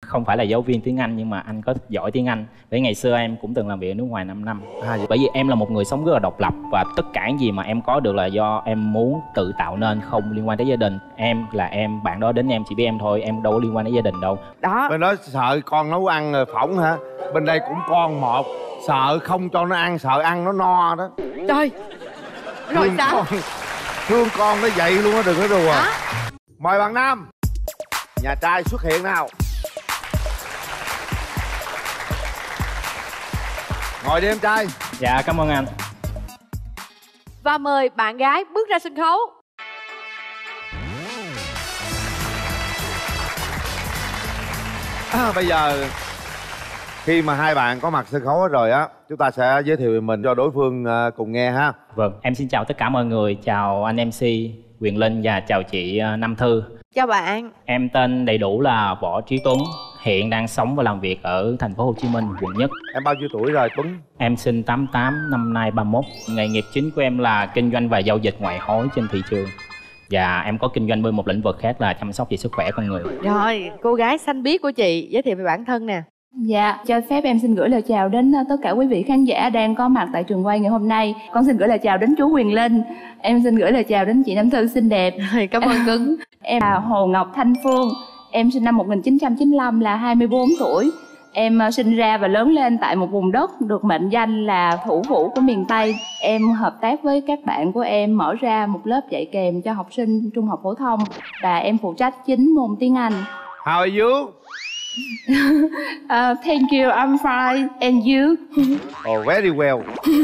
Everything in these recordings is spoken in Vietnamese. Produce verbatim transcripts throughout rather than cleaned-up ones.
không phải là giáo viên tiếng Anh nhưng mà anh có giỏi tiếng Anh. Bởi ngày xưa em cũng từng làm việc ở nước ngoài năm năm. À, bởi vì em là một người sống rất là độc lập và tất cả những gì mà em có được là do em muốn tự tạo nên, không liên quan tới gia đình. Em là em, bạn đó đến em chỉ biết em thôi, em đâu có liên quan đến gia đình đâu. Đó. Bên đó sợ con nấu ăn rồi phỏng hả? Bên đây cũng con một, sợ không cho nó ăn, sợ ăn nó no đó. Trời. Rồi thương sao? Con, thương con nó vậy luôn á, đừng có đùa. À? Mời bạn nam. Nhà trai xuất hiện nào. Ngồi đi em trai. Dạ cảm ơn anh. Và mời bạn gái bước ra sân khấu. À, bây giờ khi mà hai bạn có mặt sân khấu rồi á, chúng ta sẽ giới thiệu về mình cho đối phương cùng nghe ha. Vâng, em xin chào tất cả mọi người, chào anh em xê Quyền Linh và chào chị Nam Thư. Chào bạn. Em tên đầy đủ là Võ Trí Tuấn, hiện đang sống và làm việc ở thành phố Hồ Chí Minh, quận Nhất. Em bao nhiêu tuổi rồi Tuấn? Em sinh tám tám, năm nay ba mốt. Nghề nghiệp chính của em là kinh doanh và giao dịch ngoại hối trên thị trường. Và em có kinh doanh bên một lĩnh vực khác là chăm sóc về sức khỏe con người. Rồi, cô gái xanh biếc của chị giới thiệu về bản thân nè. Dạ, cho phép em xin gửi lời chào đến tất cả quý vị khán giả đang có mặt tại trường quay ngày hôm nay. Con xin gửi lời chào đến chú Quyền Linh. Em xin gửi lời chào đến chị Nam Thư xinh đẹp. Cảm ơn cưng. Em là Hồ Ngọc Thanh Phương. Em sinh năm một nghìn chín trăm chín mươi lăm, là hai mươi bốn tuổi. Em sinh ra và lớn lên tại một vùng đất được mệnh danh là thủ phủ của miền Tây. Em hợp tác với các bạn của em mở ra một lớp dạy kèm cho học sinh trung học phổ thông. Và em phụ trách chính môn tiếng Anh. How are you? uh, thank you, I'm fine. And you? Oh, very well.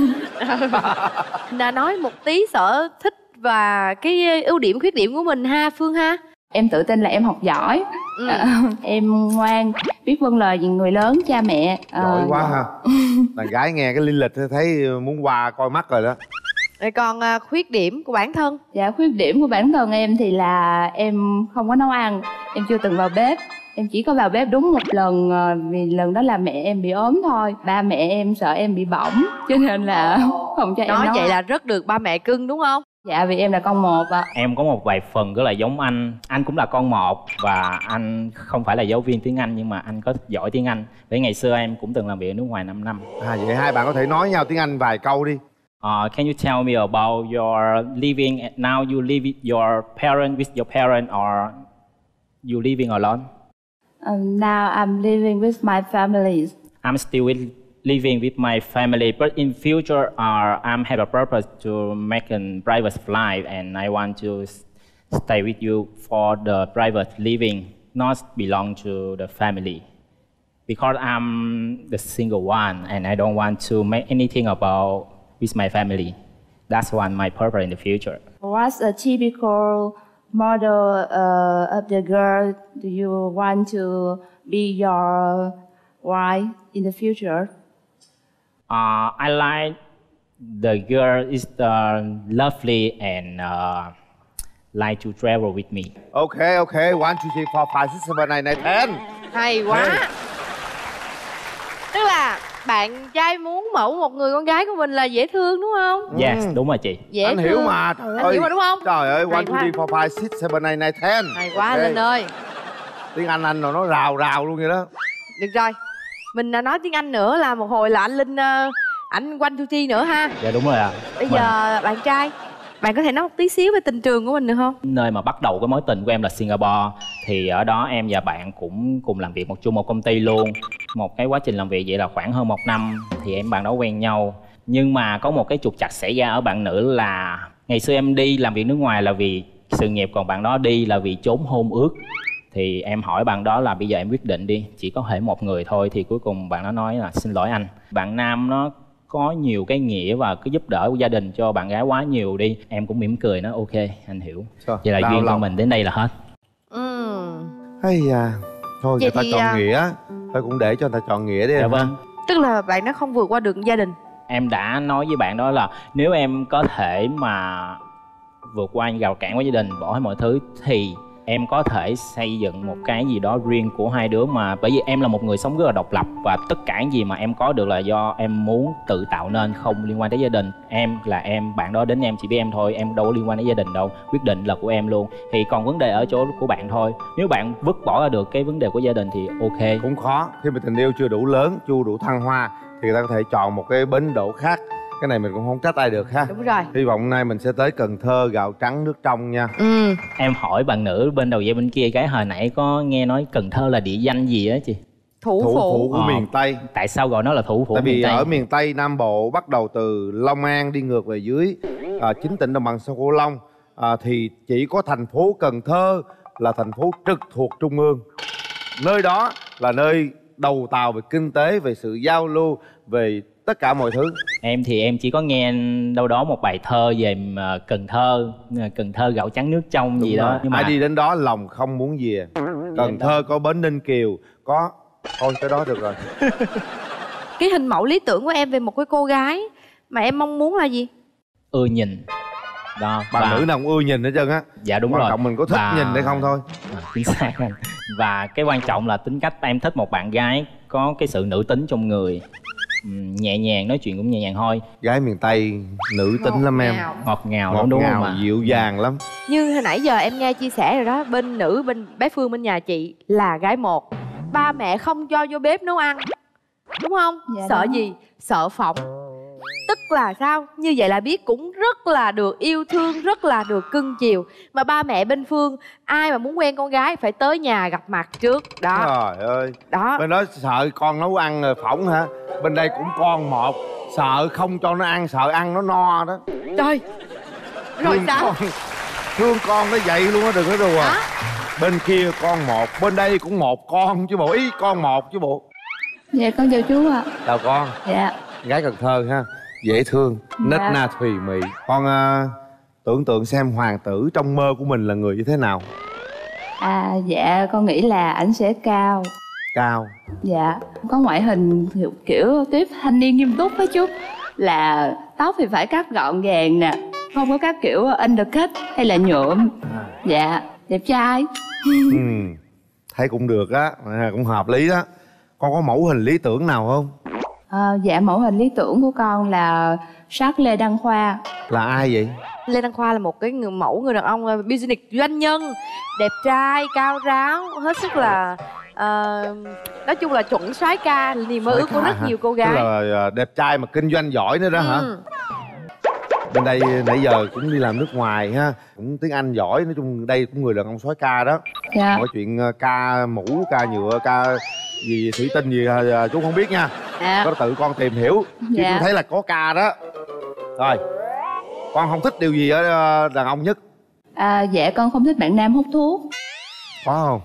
Đã nói một tí sở thích và cái ưu điểm khuyết điểm của mình ha Phương ha. Em tự tin là em học giỏi. Ừ. uh, Em ngoan, biết vâng lời người lớn, cha mẹ. uh, Giỏi quá ha. Đàn gái nghe cái linh lịch thấy muốn qua coi mắt rồi đó. Rồi còn uh, khuyết điểm của bản thân? Dạ, khuyết điểm của bản thân em thì là em không có nấu ăn. Em chưa từng vào bếp. Em chỉ có vào bếp đúng một lần, vì lần đó là mẹ em bị ốm thôi. Ba mẹ em sợ em bị bỏng cho nên là không cho em nấu. Nói vậy là rất được ba mẹ cưng đúng không? Dạ, vì em là con một ạ. Em có một vài phần rất là giống anh. Anh cũng là con một và anh không phải là giáo viên tiếng Anh nhưng mà anh có giỏi tiếng Anh. Bởi ngày xưa em cũng từng làm việc ở nước ngoài năm năm. À, vậy hai bạn có thể nói nhau tiếng Anh vài câu đi. Uh, can you tell me about your living, now you live with your parent, with your parent or you living alone? Um, now I'm living with my family. I'm still with, living with my family, but in future, uh, I have a purpose to make a private flight, and I want to stay with you for the private living, not belong to the family, because I'm the single one, and I don't want to make anything about with my family. That's one my purpose in the future. What's a typical model uh, of the girl do you want to be your wife in the future? Uh, I like the girl is uh, lovely and uh, like to travel with me. Okay, okay. One, two, three, four, five, six, seven, eight, nine, ten. Hay quá. Hey. Tức là bạn trai muốn mẫu một người con gái của mình là dễ thương đúng không? Yes, đúng rồi chị. Dễ anh thương. hiểu mà. Trời anh ơi. hiểu mà đúng không? Trời ơi, one, two, three, four, five, six, seven, eight, nine, ten. Hay quá okay. Linh ơi. Tiếng Anh anh rồi nó rào rào luôn vậy đó. Được rồi. Mình nói tiếng Anh nữa là một hồi là anh Linh uh, ảnh quanh thu chi nữa ha. Dạ đúng rồi ạ. À. Bây mình... giờ bạn trai, bạn có thể nói một tí xíu về tình trường của mình được không? Nơi mà bắt đầu cái mối tình của em là Singapore. Thì ở đó em và bạn cũng cùng làm việc một chung một công ty luôn. Một cái quá trình làm việc vậy là khoảng hơn một năm thì em bạn đó quen nhau. Nhưng mà có một cái trục trặc xảy ra ở bạn nữ là ngày xưa em đi làm việc nước ngoài là vì sự nghiệp, còn bạn đó đi là vì trốn hôn ước. Thì em hỏi bạn đó là bây giờ em quyết định đi, chỉ có thể một người thôi. Thì cuối cùng bạn đó nói là xin lỗi anh, bạn nam nó có nhiều cái nghĩa và cứ giúp đỡ của gia đình cho bạn gái quá nhiều đi. Em cũng mỉm cười nói ok anh hiểu. Sao? Vậy là duyên của mình đến đây là hết. Ừ. Hay à. Thôi vậy người ta thì, chọn à... nghĩa. Thôi cũng để cho người ta chọn nghĩa đi. Dạ vâng. Tức là bạn nó không vượt qua được gia đình. Em đã nói với bạn đó là nếu em có thể mà vượt qua những rào cản của gia đình, bỏ hết mọi thứ thì em có thể xây dựng một cái gì đó riêng của hai đứa, mà bởi vì em là một người sống rất là độc lập và tất cả những gì mà em có được là do em muốn tự tạo nên, không liên quan tới gia đình. Em là em, bạn đó đến em chỉ biết em thôi, em đâu có liên quan đến gia đình đâu, quyết định là của em luôn. Thì còn vấn đề ở chỗ của bạn thôi, nếu bạn vứt bỏ ra được cái vấn đề của gia đình thì ok. Cũng khó, khi mà tình yêu chưa đủ lớn, chưa đủ thăng hoa thì người ta có thể chọn một cái bến đỗ khác. Cái này mình cũng không trách ai được ha. Đúng rồi. Hy vọng hôm nay mình sẽ tới Cần Thơ, gạo trắng nước trong nha. Ừ. Em hỏi bạn nữ bên đầu dây bên kia cái, hồi nãy có nghe nói Cần Thơ là địa danh gì á chị? Thủ, Thủ phủ. phủ của Ờ. miền Tây. Tại sao gọi nó là thủ phủ Tại vì miền Tây? ở miền Tây Nam Bộ, bắt đầu từ Long An đi ngược về dưới à, chín tỉnh đồng bằng sông Cửu Long, à, thì chỉ có thành phố Cần Thơ là thành phố trực thuộc trung ương. Nơi đó là nơi đầu tàu về kinh tế, về sự giao lưu, về tất cả mọi thứ. Em thì em chỉ có nghe đâu đó một bài thơ về mà Cần Thơ, Cần Thơ gạo trắng nước trong gì Đúng đó. rồi. Nhưng mà Ai đi đến đó lòng không muốn về. Cần Thơ có bến Ninh Kiều, có... Thôi cái đó được rồi. Cái hình mẫu lý tưởng của em về một cái cô gái mà em mong muốn là gì? ưa nhìn đó. Bạn và... nữ nào cũng ưa nhìn hết trơn á. Dạ đúng Quan rồi. trọng mình có thích Và... nhìn hay không thôi. À, chính xác anh. Và cái quan trọng là tính cách. Em thích một bạn gái có cái sự nữ tính trong người, uhm, nhẹ nhàng, nói chuyện cũng nhẹ nhàng thôi. Gái miền Tây nữ tính lắm em. Ngọt ngào Ngọt lắm đúng ngào, không ạ? dịu dàng lắm. Như hồi nãy giờ em nghe chia sẻ rồi đó, bên nữ, bên bé Phương bên nhà chị là gái một, ba mẹ không cho vô bếp nấu ăn, đúng không? Dạ Sợ đúng. gì? Sợ phỏng. Tức là sao? Như vậy là biết cũng rất là được yêu thương, rất là được cưng chiều. Mà ba mẹ bên Phương, ai mà muốn quen con gái phải tới nhà gặp mặt trước. Đó. Trời ơi. Đó. Bên đó sợ con nấu ăn rồi phỏng hả? Bên đây cũng con một, sợ không cho nó ăn, sợ ăn nó no đó. Trời. Rồi Thương sao? con, thương con nó vậy luôn á, đừng có đùa. Đó. Bên kia con một, bên đây cũng một con chứ bộ, ý con một chứ bộ. Dạ con chào chú ạ. Chào con. Dạ. Gái Cần Thơ ha, dễ thương, nết Dạ. na thùy mị. Con à, tưởng tượng xem hoàng tử trong mơ của mình là người như thế nào? À dạ con nghĩ là ảnh sẽ cao. Cao. Dạ. Có ngoại hình kiểu, kiểu tiếp thanh niên nghiêm túc đó chú. Là tóc thì phải cắt gọn gàng nè, không có cắt kiểu undercut hay là nhuộm. Dạ. Đẹp trai. Ừ, thấy cũng được á, à, cũng hợp lý đó. Con có mẫu hình lý tưởng nào không? À, dạ mẫu hình lý tưởng của con là Sắc Lê Đăng Khoa. Là ai vậy? Lê Đăng Khoa là một cái người mẫu người đàn ông uh, business doanh nhân, đẹp trai, cao ráo, hết sức là uh, nói chung là chuẩn soái ca, niềm mơ ước của rất hả? nhiều cô Tức gái. là à, đẹp trai mà kinh doanh giỏi nữa đó hả? Ừ. Bên đây nãy giờ cũng đi làm nước ngoài ha, cũng tiếng Anh giỏi, nói chung đây cũng người đàn ông soái ca đó. Dạ. Mọi chuyện à, ca mũ, ca nhựa, ca gì thủy tinh gì à, chú không biết nha. Dạ. Có tự con tìm hiểu. Chứ Dạ. tôi thấy là có ca đó. Rồi, con không thích điều gì ở à, đàn ông nhất? À, dạ con không thích bạn nam hút thuốc. Có không?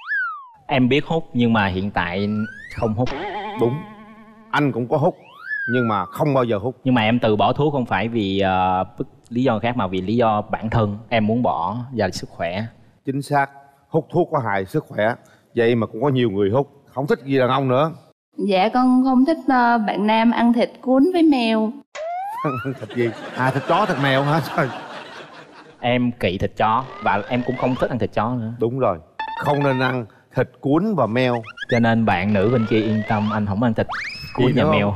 Em biết hút nhưng mà hiện tại không hút. Đúng, anh cũng có hút nhưng mà không bao giờ hút. Nhưng mà em từ bỏ thuốc không phải vì uh, lý do khác mà vì lý do bản thân em muốn bỏ và sức khỏe. Chính xác, hút thuốc có hại sức khỏe. Vậy mà cũng có nhiều người hút, không thích gì đàn ông nữa. Dạ con không thích uh, bạn nam ăn thịt cuốn với mèo. Thịt gì? À thịt chó, thịt mèo hả? Trời. Em kỵ thịt chó và em cũng không thích ăn thịt chó nữa. Đúng rồi, không nên ăn thịt cuốn và mèo. Cho nên bạn nữ bên kia yên tâm, anh không ăn thịt cuốn Gì và nữa mèo.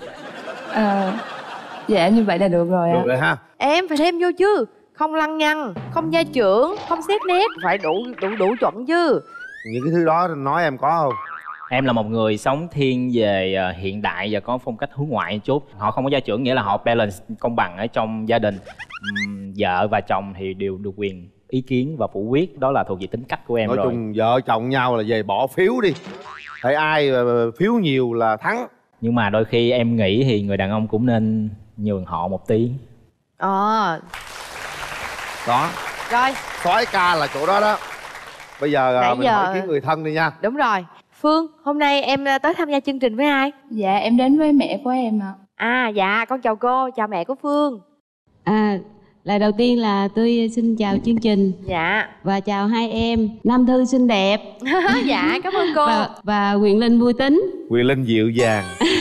À, dạ như vậy là được rồi ạ. Được rồi ha. Em phải thêm vô chứ, không lăng nhăng, không gia trưởng, không xét nét, phải đủ đủ đủ chuẩn chứ. Những cái thứ đó nói em có không? Em là một người sống thiên về uh, hiện đại và có phong cách hướng ngoại một chút. Họ không có gia trưởng nghĩa là họ balance công bằng ở trong gia đình. Uhm, vợ và chồng thì đều được quyền ý kiến và phủ quyết, đó là thuộc về tính cách của em. Nói rồi chung vợ chồng nhau là về bỏ phiếu đi, thấy ai uh, phiếu nhiều là thắng. Nhưng mà đôi khi em nghĩ thì người đàn ông cũng nên nhường họ một tí. Ờ. Đó, Rồi, soái ca là chỗ đó đó. Bây giờ Nãy uh, mình giờ- hỏi ý kiến người thân đi nha. đúng rồi. Phương, hôm nay em tới tham gia chương trình với ai? Dạ em đến với mẹ của em ạ. À dạ, con chào cô, chào mẹ của Phương. À, lời đầu tiên là tôi xin chào chương trình Dạ. và chào hai em Nam Thư xinh đẹp Dạ, cảm ơn cô. và, và Quyền Linh vui tính. Quyền Linh dịu dàng.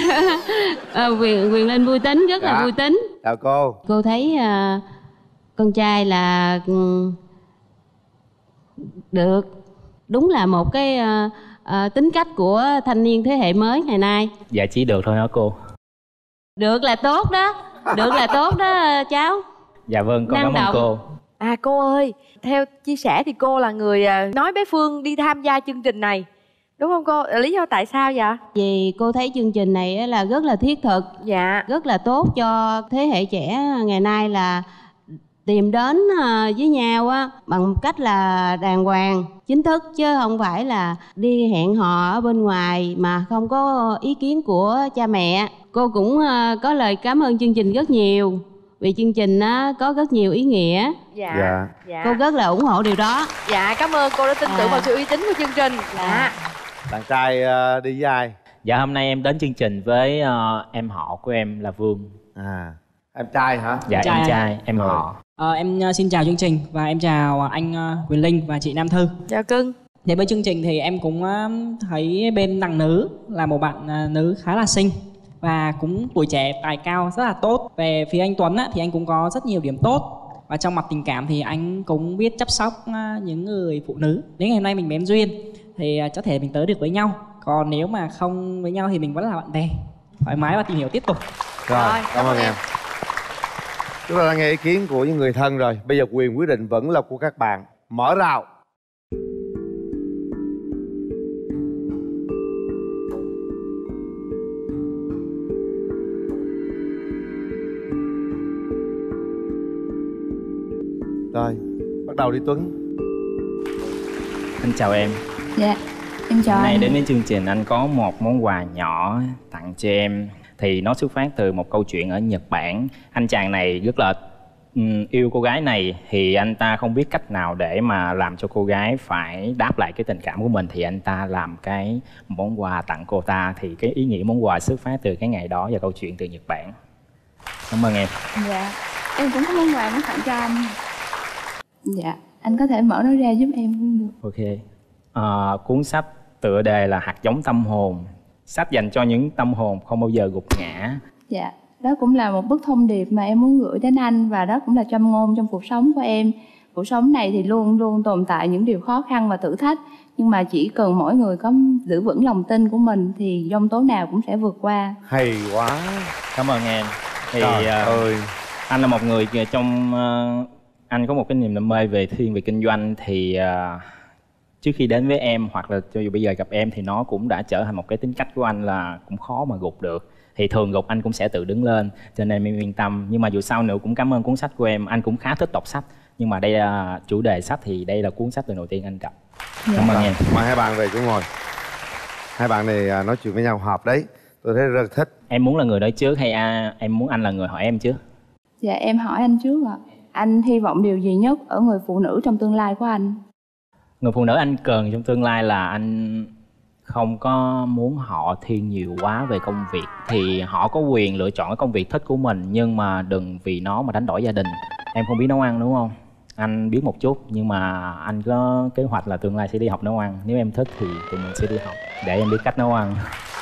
À, Quyền Quyền Linh vui tính, rất Dạ. là vui tính. Chào cô. Cô thấy à, con trai là ừ, Được. Đúng là một cái uh, uh, tính cách của thanh niên thế hệ mới ngày nay. Dạ chỉ được thôi hả cô? Được là tốt đó. Được là tốt đó cháu. Dạ vâng, con Năng cảm ơn động. cô. À cô ơi, theo chia sẻ thì cô là người à, nói bé Phương đi tham gia chương trình này, đúng không cô? Lý do tại sao vậy? Vì cô thấy chương trình này á là rất là thiết thực, Dạ. rất là tốt cho thế hệ trẻ ngày nay là tìm đến à, với nhau á bằng một cách là đàng hoàng, chính thức, chứ không phải là đi hẹn hò ở bên ngoài mà không có ý kiến của cha mẹ. Cô cũng à, có lời cảm ơn chương trình rất nhiều, vì chương trình á có rất nhiều ý nghĩa. Dạ. Dạ. Dạ. Cô rất là ủng hộ điều đó. Dạ, cảm ơn cô đã tin tưởng À. vào sự uy tín của chương trình. Dạ. Bạn trai ờ, đi với ai? Dạ hôm nay em đến chương trình với ờ, em họ của em là Vương. À, em trai hả? Dạ Trai em à? trai, em Rồi. họ. Ờ, em uh, xin chào chương trình và em chào anh uh, Quyền Linh và chị Nam Thư. Chào cưng. Đến với chương trình thì em cũng uh, thấy bên đằng nữ là một bạn uh, nữ khá là xinh và cũng tuổi trẻ, tài cao, rất là tốt. Về phía anh Tuấn á, thì anh cũng có rất nhiều điểm tốt. Và trong mặt tình cảm thì anh cũng biết chăm sóc uh, những người phụ nữ. Đến ngày hôm nay mình bén duyên thì uh, có thể mình tới được với nhau. Còn nếu mà không với nhau thì mình vẫn là bạn bè, thoải mái và tìm hiểu tiếp tục. Rồi, Rồi, cảm, cảm ơn ơn em. em. Chúng ta đã nghe ý kiến của những người thân rồi. Bây giờ quyền quyết định vẫn là của các bạn. Mở rào. Rồi, bắt đầu đi Tuấn. Anh chào em. Dạ, em chào Hôm nay anh. đến với chương trình anh có một món quà nhỏ tặng cho em. Thì nó xuất phát từ một câu chuyện ở Nhật Bản. Anh chàng này rất là um, yêu cô gái này. Thì anh ta không biết cách nào để mà làm cho cô gái phải đáp lại cái tình cảm của mình. Thì anh ta làm cái món quà tặng cô ta. Thì cái ý nghĩa món quà xuất phát từ cái ngày đó và câu chuyện từ Nhật Bản. Cảm ơn em. Dạ, em cũng có món quà muốn tặng cho anh. Dạ, anh có thể mở nó ra giúp em cũng được. Ok. À, cuốn sách tựa đề là Hạt giống tâm hồn. Sách dành cho những tâm hồn không bao giờ gục ngã. Dạ, đó cũng là một bức thông điệp mà em muốn gửi đến anh. Và đó cũng là châm ngôn trong cuộc sống của em. Cuộc sống này thì luôn luôn tồn tại những điều khó khăn và thử thách. Nhưng mà chỉ cần mỗi người có giữ vững lòng tin của mình thì giông tố nào cũng sẽ vượt qua. Hay quá. Cảm ơn em. Thì Trời à, ơi. anh là một người trong à, anh có một cái niềm đam mê về thiên về kinh doanh. Thì à, trước khi đến với em hoặc là cho dù bây giờ gặp em thì nó cũng đã trở thành một cái tính cách của anh là cũng khó mà gục được. Thì thường gục anh cũng sẽ tự đứng lên, cho nên em yên tâm. Nhưng mà dù sao nữa cũng cảm ơn cuốn sách của em. Anh cũng khá thích đọc sách, nhưng mà đây là chủ đề sách thì đây là cuốn sách lần đầu tiên anh đọc. Cảm ơn em. Mời hai bạn về chỗ ngồi. Hai bạn này à, nói chuyện với nhau hợp đấy. Tôi thấy rất thích. Em muốn là người nói trước hay à, em muốn anh là người hỏi em trước? Dạ, em hỏi anh trước ạ. Anh hy vọng điều gì nhất ở người phụ nữ trong tương lai của anh? Người phụ nữ anh cần trong tương lai là anh không có muốn họ thiên nhiều quá về công việc. Thì họ có quyền lựa chọn cái công việc thích của mình, nhưng mà đừng vì nó mà đánh đổi gia đình. Em không biết nấu ăn đúng không? Anh biết một chút, nhưng mà anh có kế hoạch là tương lai sẽ đi học nấu ăn. Nếu em thích thì tụi mình sẽ đi học để em biết cách nấu ăn.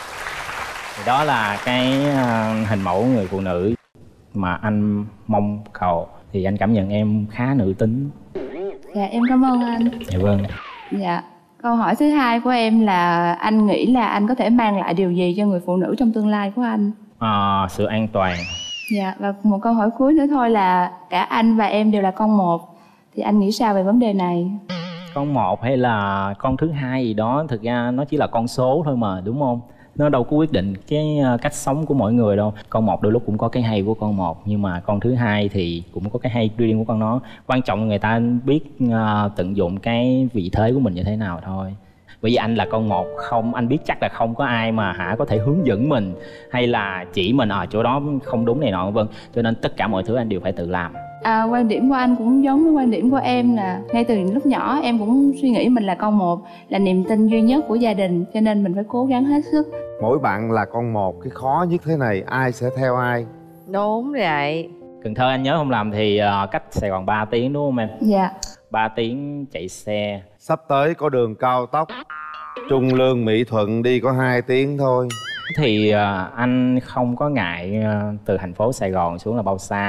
Thì đó là cái uh, hình mẫu người phụ nữ mà anh mong cầu. Thì anh cảm nhận em khá nữ tính. Dạ, em cảm ơn anh. Dạ vâng. Dạ, câu hỏi thứ hai của em là anh nghĩ là anh có thể mang lại điều gì cho người phụ nữ trong tương lai của anh? À, sự an toàn. Dạ, và một câu hỏi cuối nữa thôi là cả anh và em đều là con một. Thì anh nghĩ sao về vấn đề này? Con một hay là con thứ hai gì đó, thực ra nó chỉ là con số thôi mà, đúng không? Nó đâu có quyết định cái cách sống của mỗi người đâu. Con một đôi lúc cũng có cái hay của con một, nhưng mà con thứ hai thì cũng có cái hay riêng của con nó. Quan trọng là người ta biết uh, tận dụng cái vị thế của mình như thế nào thôi. Bởi vì anh là con một, không anh biết chắc là không có ai mà hả có thể hướng dẫn mình hay là chỉ mình ở chỗ đó không đúng này nọ vân. Cho nên tất cả mọi thứ anh đều phải tự làm. À, quan điểm của anh cũng giống với quan điểm của em là ngay từ lúc nhỏ em cũng suy nghĩ mình là con một, là niềm tin duy nhất của gia đình, cho nên mình phải cố gắng hết sức. Mỗi bạn là con một, cái khó nhất thế này ai sẽ theo ai? Đúng vậy. Cần Thơ anh nhớ không lầm thì uh, cách Sài Gòn ba tiếng đúng không em? Dạ. ba tiếng chạy xe. Sắp tới có đường cao tốc Trung Lương Mỹ Thuận đi có hai tiếng thôi. Thì uh, anh không có ngại uh, từ thành phố Sài Gòn xuống là bao xa.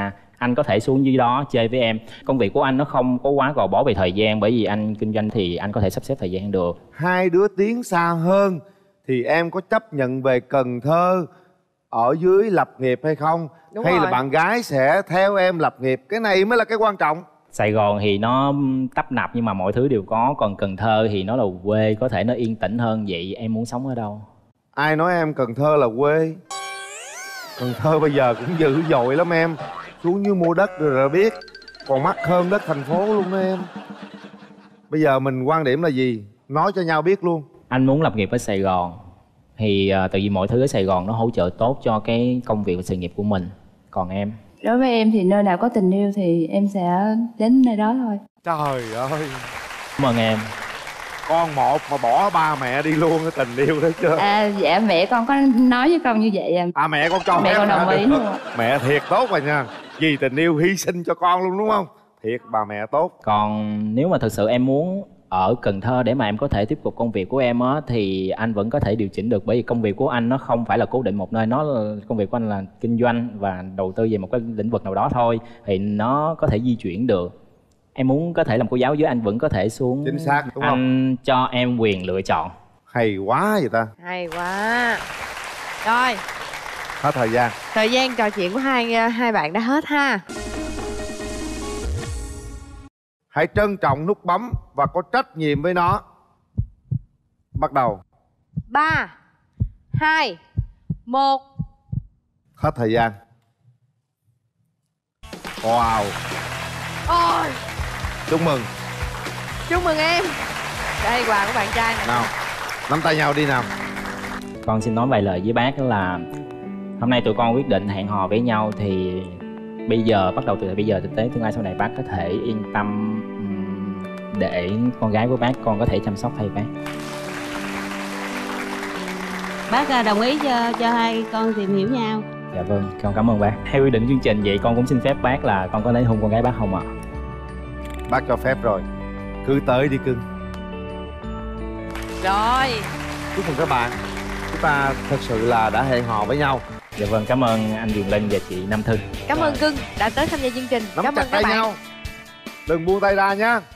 anh có thể xuống dưới đó chơi với em. Công việc của anh nó không có quá gò bó về thời gian, bởi vì anh kinh doanh thì anh có thể sắp xếp thời gian được. Hai đứa tiến xa hơn thì em có chấp nhận về Cần Thơ ở dưới lập nghiệp hay không? Đúng hay rồi. là bạn gái sẽ theo em lập nghiệp? Cái này mới là cái quan trọng. Sài Gòn thì nó tấp nập nhưng mà mọi thứ đều có, còn Cần Thơ thì nó là quê, có thể nó yên tĩnh hơn. Vậy em muốn sống ở đâu? Ai nói em Cần Thơ là quê? Cần Thơ bây giờ cũng dữ dội lắm em. Xuống như mua đất rồi là biết. Còn mắc hơn đất thành phố luôn đó em. Bây giờ mình quan điểm là gì? Nói cho nhau biết luôn. Anh muốn lập nghiệp ở Sài Gòn thì uh, tại vì mọi thứ ở Sài Gòn nó hỗ trợ tốt cho cái công việc và sự nghiệp của mình. Còn em? Đối với em thì nơi nào có tình yêu thì em sẽ đến nơi đó thôi. Trời ơi, Cảm ơn em. con một mà bỏ ba mẹ đi luôn cái tình yêu đó chưa? À dạ mẹ con có nói với con như vậy à. À mẹ con cho Mẹ phép con đồng hả? ý luôn ạ. Mẹ thiệt tốt rồi nha. Vì tình yêu hy sinh cho con luôn đúng không? Thiệt bà mẹ tốt. Còn nếu mà thực sự em muốn ở Cần Thơ để mà em có thể tiếp tục công việc của em á, thì anh vẫn có thể điều chỉnh được, bởi vì công việc của anh nó không phải là cố định một nơi. Nó là, công việc của anh là kinh doanh và đầu tư về một cái lĩnh vực nào đó thôi, thì nó có thể di chuyển được. Em muốn có thể làm cô giáo với anh vẫn có thể xuống. Chính xác đúng không? Anh cho em quyền lựa chọn. Hay quá vậy ta. Hay quá. Rồi, Hết thời gian. thời gian trò chuyện của hai hai bạn đã hết ha. Hãy trân trọng nút bấm và có trách nhiệm với nó. Bắt đầu. Ba, hai, một. Hết thời gian. Wow. Ôi, Chúc mừng. chúc mừng em. Đây quà của bạn trai nè. Nào, nắm tay nhau đi nào. Con xin nói vài lời với bác đó là hôm nay tụi con quyết định hẹn hò với nhau, thì bây giờ, bắt đầu từ bây giờ thực tế tương lai sau này bác có thể yên tâm ừm, để con gái của bác, con có thể chăm sóc thay bác. Bác à, đồng ý cho cho hai con tìm hiểu nhau. Dạ vâng, con cảm ơn bác. Theo quy định chương trình vậy con cũng xin phép bác là con có lấy hôn con gái bác không ạ? Bác cho phép rồi. Cứ tới đi cưng. Rồi, Chúc mừng các bạn. Chúng ta thật sự là đã hẹn hò với nhau. Dạ vâng, cảm ơn anh Quyền Linh và chị Nam Thư. cảm ơn cưng đã tới tham gia chương trình. Nắm Cảm chặt ơn các tay bạn. nhau. Đừng buông tay ra nhé.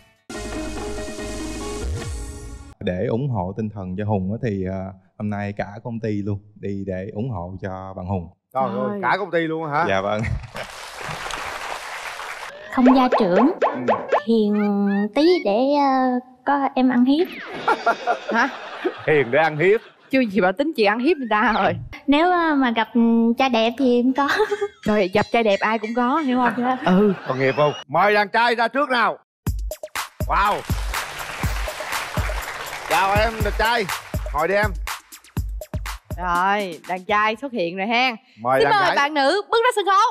Để ủng hộ tinh thần cho Hùng á thì à, hôm nay cả công ty luôn đi để ủng hộ cho bạn Hùng. Trời Trời. ơi, cả công ty luôn hả? Dạ vâng. Không gia trưởng, hiền tí để uh, có em ăn hiếp. Hả? Hiền để ăn hiếp. Chưa gì bảo tính chuyện ăn hiếp người ta rồi. Nếu uh, mà gặp trai đẹp thì em có. Trời, gặp trai đẹp ai cũng có, hiểu không? Ừ. Còn nghiệp không? Mời đàn trai ra trước nào. Wow. Chào em đàn trai. Ngồi đi em. Rồi, đàn trai xuất hiện rồi ha. Mời Xin đàn mời gái. bạn nữ bước ra sân khấu.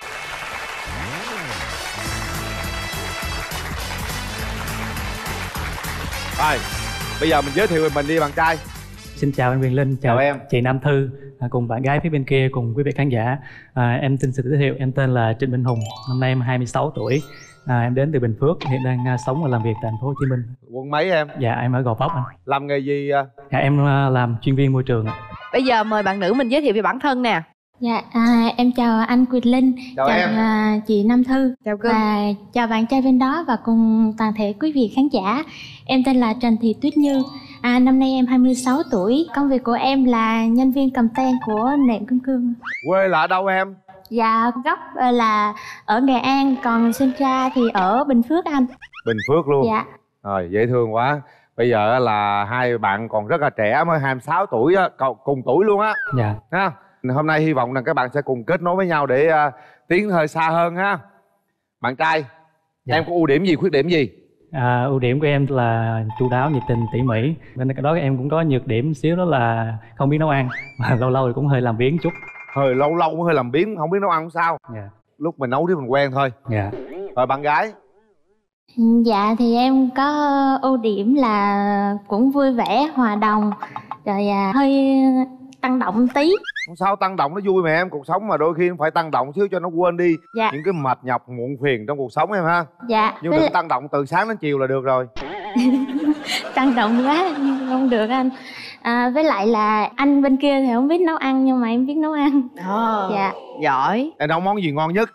Rồi, bây giờ mình giới thiệu về mình đi bạn trai. Xin chào anh Quyền Linh, chào, Chào em. chị Nam Thư, à, cùng bạn gái phía bên kia, cùng quý vị khán giả. À, em xin tự giới thiệu, em tên là Trịnh Minh Hùng, năm nay em hai mươi sáu tuổi. À, em đến từ Bình Phước, hiện đang à, sống và làm việc tại thành phố Hồ Chí Minh. Quận mấy em? Dạ em ở Gò Vấp anh. Làm nghề gì? à? Dạ em à, làm chuyên viên môi trường ạ. Bây giờ mời bạn nữ mình giới thiệu về bản thân nè. Dạ, à, em chào anh Quyền Linh, Chào em. à, chị Nam Thư Chào cưng. và chào bạn trai bên đó và cùng toàn thể quý vị khán giả. Em tên là Trần Thị Tuyết Như, à, năm nay em hai mươi sáu tuổi. Công việc của em là nhân viên cầm ten của Nệm Kim Cương. Quê là ở đâu em? Dạ, gốc ờ, là ở Nghệ An, còn sinh ra thì ở Bình Phước anh. Bình Phước luôn. Dạ. Rồi, dễ thương quá. Bây giờ là hai bạn còn rất là trẻ, mới hai mươi sáu tuổi á, cậu- cùng tuổi luôn á. Dạ. Ha. Hôm nay hy vọng rằng các bạn sẽ cùng kết nối với nhau để à, tiến hơi xa hơn ha. Bạn trai, Dạ. em có ưu điểm gì, khuyết điểm gì? À, ưu điểm của em là chu đáo, nhiệt tình, tỉ mỉ. Bên cạnh đó em cũng có nhược điểm xíu, đó là không biết nấu ăn, mà lâu lâu thì cũng hơi làm biếng chút. Hơi lâu lâu mới hơi làm biếng, không biết nấu ăn không sao. Dạ. Lúc mình nấu thì mình quen thôi. Dạ. Rồi bạn gái? Dạ thì em có ưu điểm là cũng vui vẻ, hòa đồng, rồi à, hơi tăng động tí. Không sao, tăng động nó vui mà em. Cuộc sống mà đôi khi phải tăng động xíu cho nó quên đi Dạ. những cái mệt nhọc muộn phiền trong cuộc sống em ha. Dạ, Nhưng với đừng lại tăng động từ sáng đến chiều là được rồi. tăng động quá không được anh. À, với lại là anh bên kia thì không biết nấu ăn nhưng mà em biết nấu ăn. Ờ, Dạ. giỏi. Em nấu món gì ngon nhất?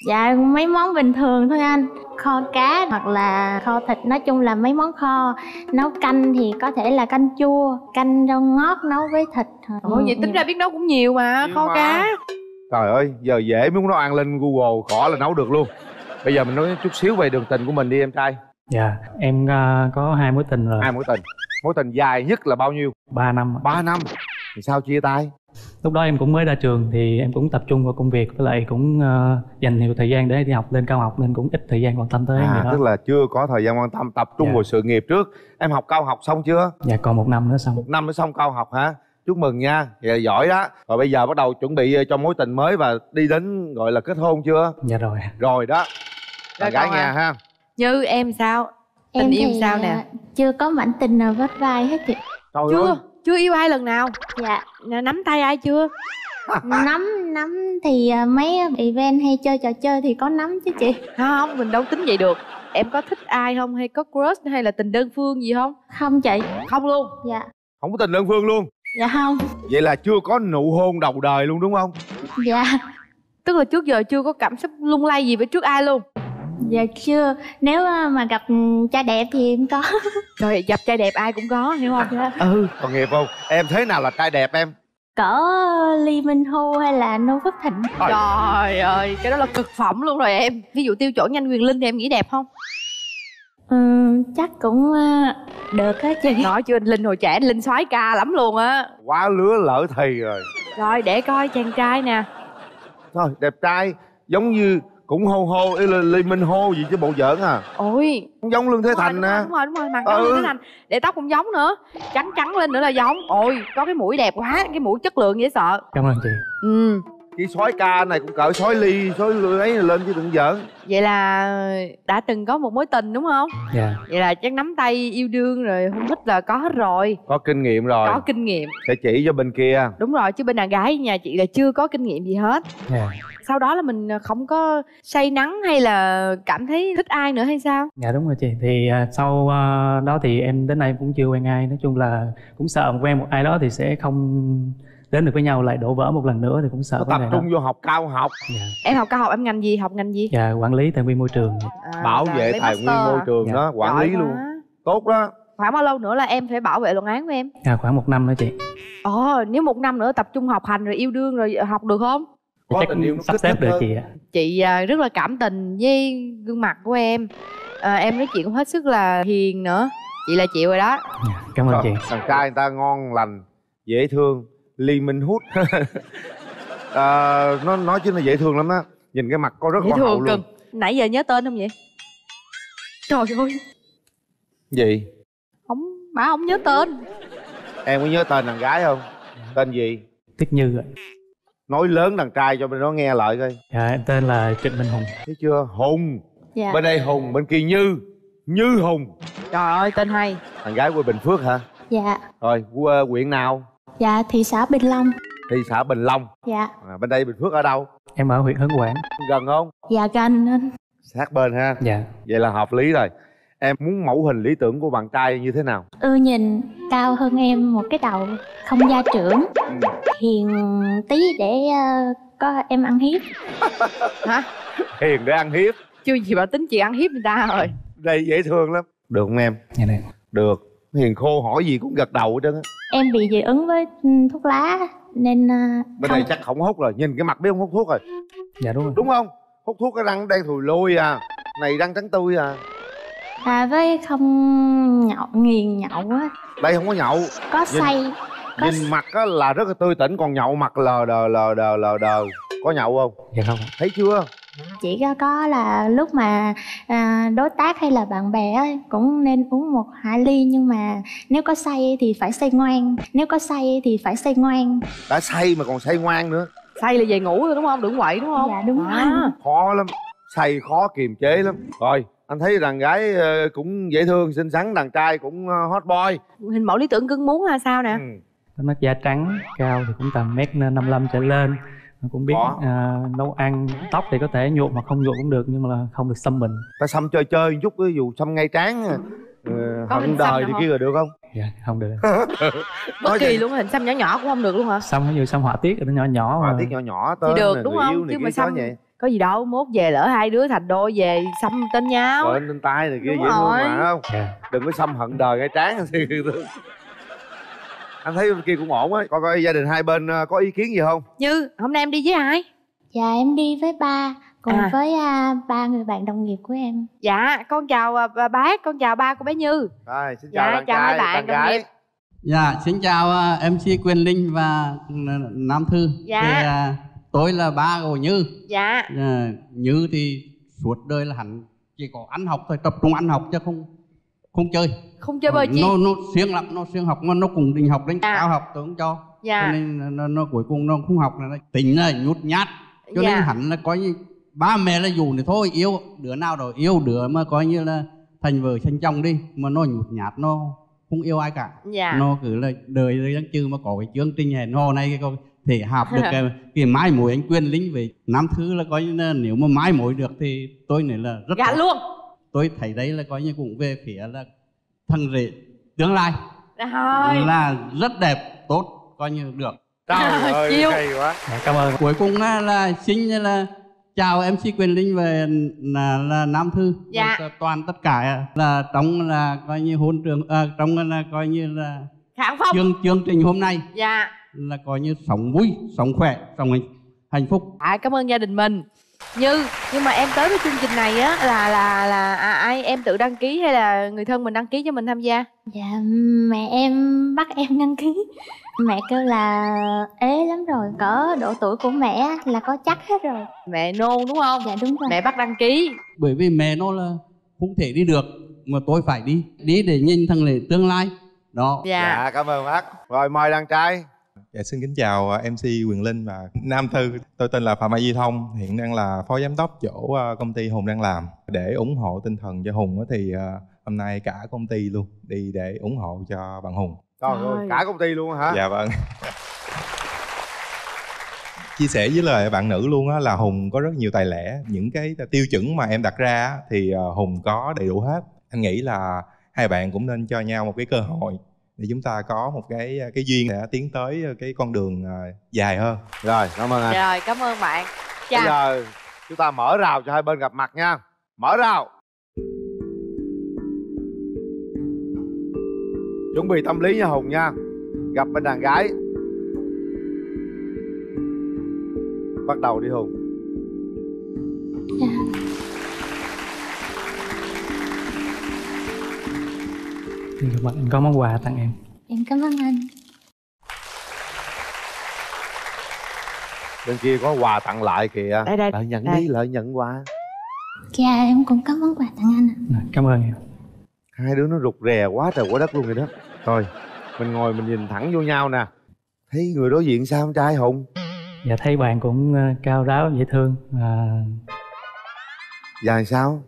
Dạ mấy món bình thường thôi anh. Kho cá hoặc là kho thịt, nói chung là mấy món kho. Nấu canh thì có thể là canh chua, canh rau ngót nấu với thịt. Ủa vậy tính ra biết nấu cũng nhiều mà. Nhiều Kho mà. cá. Trời ơi, giờ dễ muốn nấu ăn lên Google gõ là nấu được luôn. Bây giờ mình nói chút xíu về đường tình của mình đi em trai. Dạ, em uh, có hai mối tình rồi. Hai mối tình. Mối tình dài nhất là bao nhiêu? Ba năm. Ba năm. Thì sao chia tay? Lúc đó em cũng mới ra trường thì em cũng tập trung vào công việc, với lại cũng uh, dành nhiều thời gian để đi học lên cao học nên cũng ít thời gian quan tâm tới à, người đó. Tức là chưa có thời gian quan tâm, tập trung dạ. vào sự nghiệp trước. Em học cao học xong chưa? Dạ còn một năm nữa xong. Một năm nữa xong cao học hả? Chúc mừng nha, vậy giỏi đó. Rồi bây giờ bắt đầu chuẩn bị cho mối tình mới và đi đến gọi là kết hôn chưa? Dạ rồi. Rồi đó. Là gái con nghe à. ha. Như em sao? Tình Em yêu thì sao nè? à, chưa có mảnh tình nào vết vai hết chị. Trời Chưa, ơi. chưa yêu ai lần nào? Dạ. Nắm tay ai chưa? Nắm nắm thì à, mấy event hay chơi trò chơi thì có nắm chứ chị. Không, mình đâu tính vậy được. Em có thích ai không? Hay có crush hay là tình đơn phương gì không? Không chị. Không luôn? Dạ. Không có tình đơn phương luôn? Dạ không. Vậy là chưa có nụ hôn đầu đời luôn đúng không? Dạ. Tức là trước giờ chưa có cảm xúc lung lay gì với trước ai luôn? Dạ chưa. Nếu mà gặp trai đẹp thì em có. Trời, gặp trai đẹp ai cũng có, hiểu không? Dạ. Ừ. Còn nghiệp không? Em thế nào là trai đẹp em? Cỡ Lee Minh Hu hay là Noo Phước Thịnh. Trời ơi, cái đó là cực phẩm luôn rồi em. Ví dụ tiêu chuẩn Nhanh Quyền Linh thì em nghĩ đẹp không? Ừ, chắc cũng uh, được á chị. Nói chưa, anh Linh hồi trẻ anh Linh soái ca lắm luôn á. Quá lứa lỡ thì rồi. Rồi để coi chàng trai nè. Thôi đẹp trai, giống như cũng hô hô ý là Lê Minh Hô gì chứ bộ giỡn à. Ôi, cũng giống Lương Thế đúng Thành rồi, nè. đúng rồi, đúng rồi, mặt Ừ. giống Lương Thế Thành. Để tóc cũng giống nữa, trắng trắng lên nữa là giống. Ôi, có cái mũi đẹp quá, cái mũi chất lượng dễ sợ. Cảm ơn chị. Ừ. Cái sói ca này cũng cỡ sói ly, sói ấy lên chứ đừng giỡn. Vậy là đã từng có một mối tình đúng không? Dạ. Vậy là chắc nắm tay yêu đương rồi, không thích là có hết rồi. Có kinh nghiệm rồi. Có kinh nghiệm. Sẽ chỉ cho bên kia. Đúng rồi, chứ bên đàn gái nhà chị là chưa có kinh nghiệm gì hết. Dạ. Sau đó là mình không có say nắng hay là cảm thấy thích ai nữa hay sao? Dạ đúng rồi chị. Thì uh, sau uh, đó thì em đến nay em cũng chưa quen ai. Nói chung là cũng sợ quen một ai đó thì sẽ không đến được với nhau, lại đổ vỡ một lần nữa thì cũng sợ. Tập trung vô học cao học. Dạ. Em học cao học, em ngành gì? Học ngành gì? Dạ quản lý tài nguyên môi trường. À, Bảo rồi, vệ lấy tài master nguyên môi à? trường Dạ. đó, quản Giỏi lý quá. luôn. Tốt đó. Khoảng bao lâu nữa là em phải bảo vệ luận án của em? Dạ khoảng một năm nữa chị. Ồ, nếu một năm nữa tập trung học hành rồi yêu đương rồi học được không? Có Chắc tình yêu nó sắp kích xếp thích được hơn. chị ạ. Chị à, rất là cảm tình với gương mặt của em. À, em nói chuyện cũng hết sức là hiền nữa. Chị là chịu rồi đó. Dạ, cảm ơn Rồi, chị. thằng trai người ta ngon lành, dễ thương, Lee Minh Hút. à, nó nói chứ nó dễ thương lắm á. Nhìn cái mặt có rất Dễ có hậu thương luôn. cưng. Nãy giờ nhớ tên không vậy? Trời ơi, Gì? không, bà không nhớ tên. Em có nhớ tên thằng gái không? Tên gì? Tuyết Như ạ. Nói lớn đàn trai cho bên đó nghe lại coi. Dạ em tên là Trịnh Minh Hùng. Thấy chưa? Hùng. Dạ. Bên đây Hùng, bên kia Như. Như Hùng. Trời ơi, tên hay. Thằng gái quê Bình Phước hả? Dạ. Rồi, quê huyện nào? Dạ thị xã Bình Long. Thị xã Bình Long. Dạ. À, bên đây Bình Phước ở đâu? Em ở huyện Hớn Quản. Gần không? Dạ gần anh. Sát bên ha. Dạ. Vậy là hợp lý rồi. Em muốn mẫu hình lý tưởng của bạn trai như thế nào? Ưa nhìn, cao hơn em một cái đầu, không gia trưởng, hiền tí để uh, có em ăn hiếp. Hả? Hiền để ăn hiếp. Chưa gì bà tính chị ăn hiếp người ta rồi. Đây dễ thương lắm. Được không em? Dạ này. Được. Hiền khô hỏi gì cũng gật đầu hết trơn á. Em bị dị ứng với ừ, thuốc lá nên uh, Bên không. này chắc không hút rồi. Nhìn cái mặt biết không hút thuốc rồi. Dạ đúng rồi. Đúng không? Hút thuốc cái răng đen thùi lôi à. Này răng trắng tươi à. À với không nhậu, nghiền nhậu á. Đây không có nhậu. Có Nhìn- say. Có Nhìn mặt á là rất là tươi tỉnh. Còn nhậu mặt lờ đờ lờ đờ lờ đờ. Có nhậu không? Dạ không. Thấy chưa? chỉ có, có là lúc mà à, đối tác hay là bạn bè ấy, cũng nên uống một hai ly, nhưng mà nếu có say thì phải say ngoan, nếu có say thì phải say ngoan. Đã say mà còn say ngoan nữa. Say là về ngủ rồi đúng không? Đừng quậy đúng không? Dạ đúng À. rồi. Khó lắm. Say khó kiềm chế lắm. Rồi anh thấy đàn gái ờ, cũng dễ thương, xinh xắn. Đàn trai cũng ờ, hot boy. Hình mẫu lý tưởng cưng muốn là sao nè? Ừ. Có mắt da trắng, cao thì cũng tầm mét năm mươi lăm trở lên. Nó cũng biết Có. à, nấu ăn. Tóc thì có thể nhuộm hoặc không nhuộm cũng được, nhưng mà không được xăm mình. Ta xăm chơi chơi một chút, ví dụ xăm ngay trán ờ, Có hận hình xăm đời nào thì không? kia rồi được không? Dạ không được. Bất kỳ luôn, hình xăm nhỏ nhỏ cũng không được luôn hả? Xăm ví dụ xăm họa tiết rồi nó nhỏ nhỏ Họa mà. tiết nhỏ nhỏ tên Thì được này, đúng người không? yêu này Chứ kia mà có xăm vậy. Có gì đâu, mốt về lỡ hai đứa thành đôi về xăm tên nhau. Lên lên tay này kia Đúng dễ thương rồi. mà không? Dạ. Đừng có xăm hận đời ngay trán. Anh thấy bên kia cũng ổn á. Coi coi gia đình hai bên ờ, có ý kiến gì không? Như hôm nay em đi với ai? Dạ em đi với ba cùng À. với à, ba người bạn đồng nghiệp của em. Dạ con chào à, bà bác, con chào ba của bé Như. Rồi, xin Dạ, chào bạn chào hai trai, bạn bạn đồng gái. nghiệp. Dạ, xin chào uh, em xê Quyền Linh và uh, Nam Thư. Dạ. Thì, uh, tôi là ba của Như. Dạ. Uh, Như thì suốt đời là hẳn chỉ có ăn học thôi, tập trung ăn học chứ không không chơi. Không chơi bời chi? Nó nó siêng lắm, nó siêng học, mà nó cùng định học đến Dạ. cao học tôi không cho. Dạ. Cho nên nó, nó cuối cùng nó không học là tính là nhút nhát. Cho Dạ. nên hẳn là coi như ba mẹ là dù thì thôi yêu đứa nào đó yêu đứa mà coi như là thành vợ thành chồng đi, mà nó nhút nhát, nó không yêu ai cả. Dạ. Nó cứ là đời đời đang chư mà có cái chương trình hẹn hò này có thể hợp được cái, cái mai mối anh Quyền Linh với Nam Thư là coi như là nếu mà mai mối được thì tôi nghĩ là rất Gả tốt. luôn. Tôi thấy đấy là coi như cũng về phía là thằng rể tương lai Rồi. là rất đẹp, tốt, coi như được. Trời ơi, Chiêu. hay quá. Dạ, cảm ơn. Cuối cùng là, là xin là chào em xê Quyền Linh và là, là Nam Thư. Dạ. Và toàn tất cả là trong là coi như hôn trường à, trong là coi như là Khang Phong. chương chương trình hôm nay Dạ. là coi như sống vui, sống khỏe, sống hạnh phúc. À, cảm ơn gia đình mình. Như nhưng mà em tới với chương trình này á là là là à, ai em tự đăng ký hay là người thân mình đăng ký cho mình tham gia? Dạ mẹ em bắt em đăng ký. Mẹ kêu là ế lắm rồi, cỡ độ tuổi của mẹ là có chắc hết rồi. Mẹ nôn đúng không? Dạ đúng rồi. Mẹ bắt đăng ký. Bởi vì mẹ nó là không thể đi được mà tôi phải đi, đi để nhìn thằng lệ tương lai. Đó. Dạ. Dạ, cảm ơn bác. Rồi mời đàn trai. Dạ, xin kính chào uh, em xê Quyền Linh và Nam Thư. Tôi tên là Phạm Mai Duy Thông, hiện đang là phó giám đốc chỗ uh, công ty Hùng đang làm. Để ủng hộ tinh thần cho Hùng thì uh, hôm nay cả công ty luôn đi để ủng hộ cho bạn Hùng. Trời Trời. ơi, cả công ty luôn hả? Dạ vâng. Chia sẻ với lời bạn nữ luôn á là Hùng có rất nhiều tài lẻ, những cái tiêu chuẩn mà em đặt ra á, thì uh, Hùng có đầy đủ hết. Anh nghĩ là hai bạn cũng nên cho nhau một cái cơ hội để chúng ta có một cái cái duyên để tiến tới cái con đường uh, dài hơn. Rồi, cảm ơn anh. Rồi, cảm ơn bạn. Bây Chào. giờ chúng ta mở rào cho hai bên gặp mặt nha. Mở rào. Chuẩn bị tâm lý nha Hùng nha. Gặp bên đàn gái. Bắt đầu đi Hùng. Dạ. Xin chào bạn, anh có món quà tặng em. Em cảm ơn anh. Bên kia có quà tặng lại kìa. Đây, đây, Lợi nhận đây. đi, lợi nhận quà. Dạ em cũng có món quà tặng anh ạ. Dạ, cảm ơn em. Hai đứa nó rụt rè quá trời quá đất luôn rồi đó. Thôi, mình ngồi mình nhìn thẳng vô nhau nè. Thấy người đối diện sao con trai Hùng? Dạ, thấy bạn cũng uh, cao ráo, dễ thương. À, Dạ sao?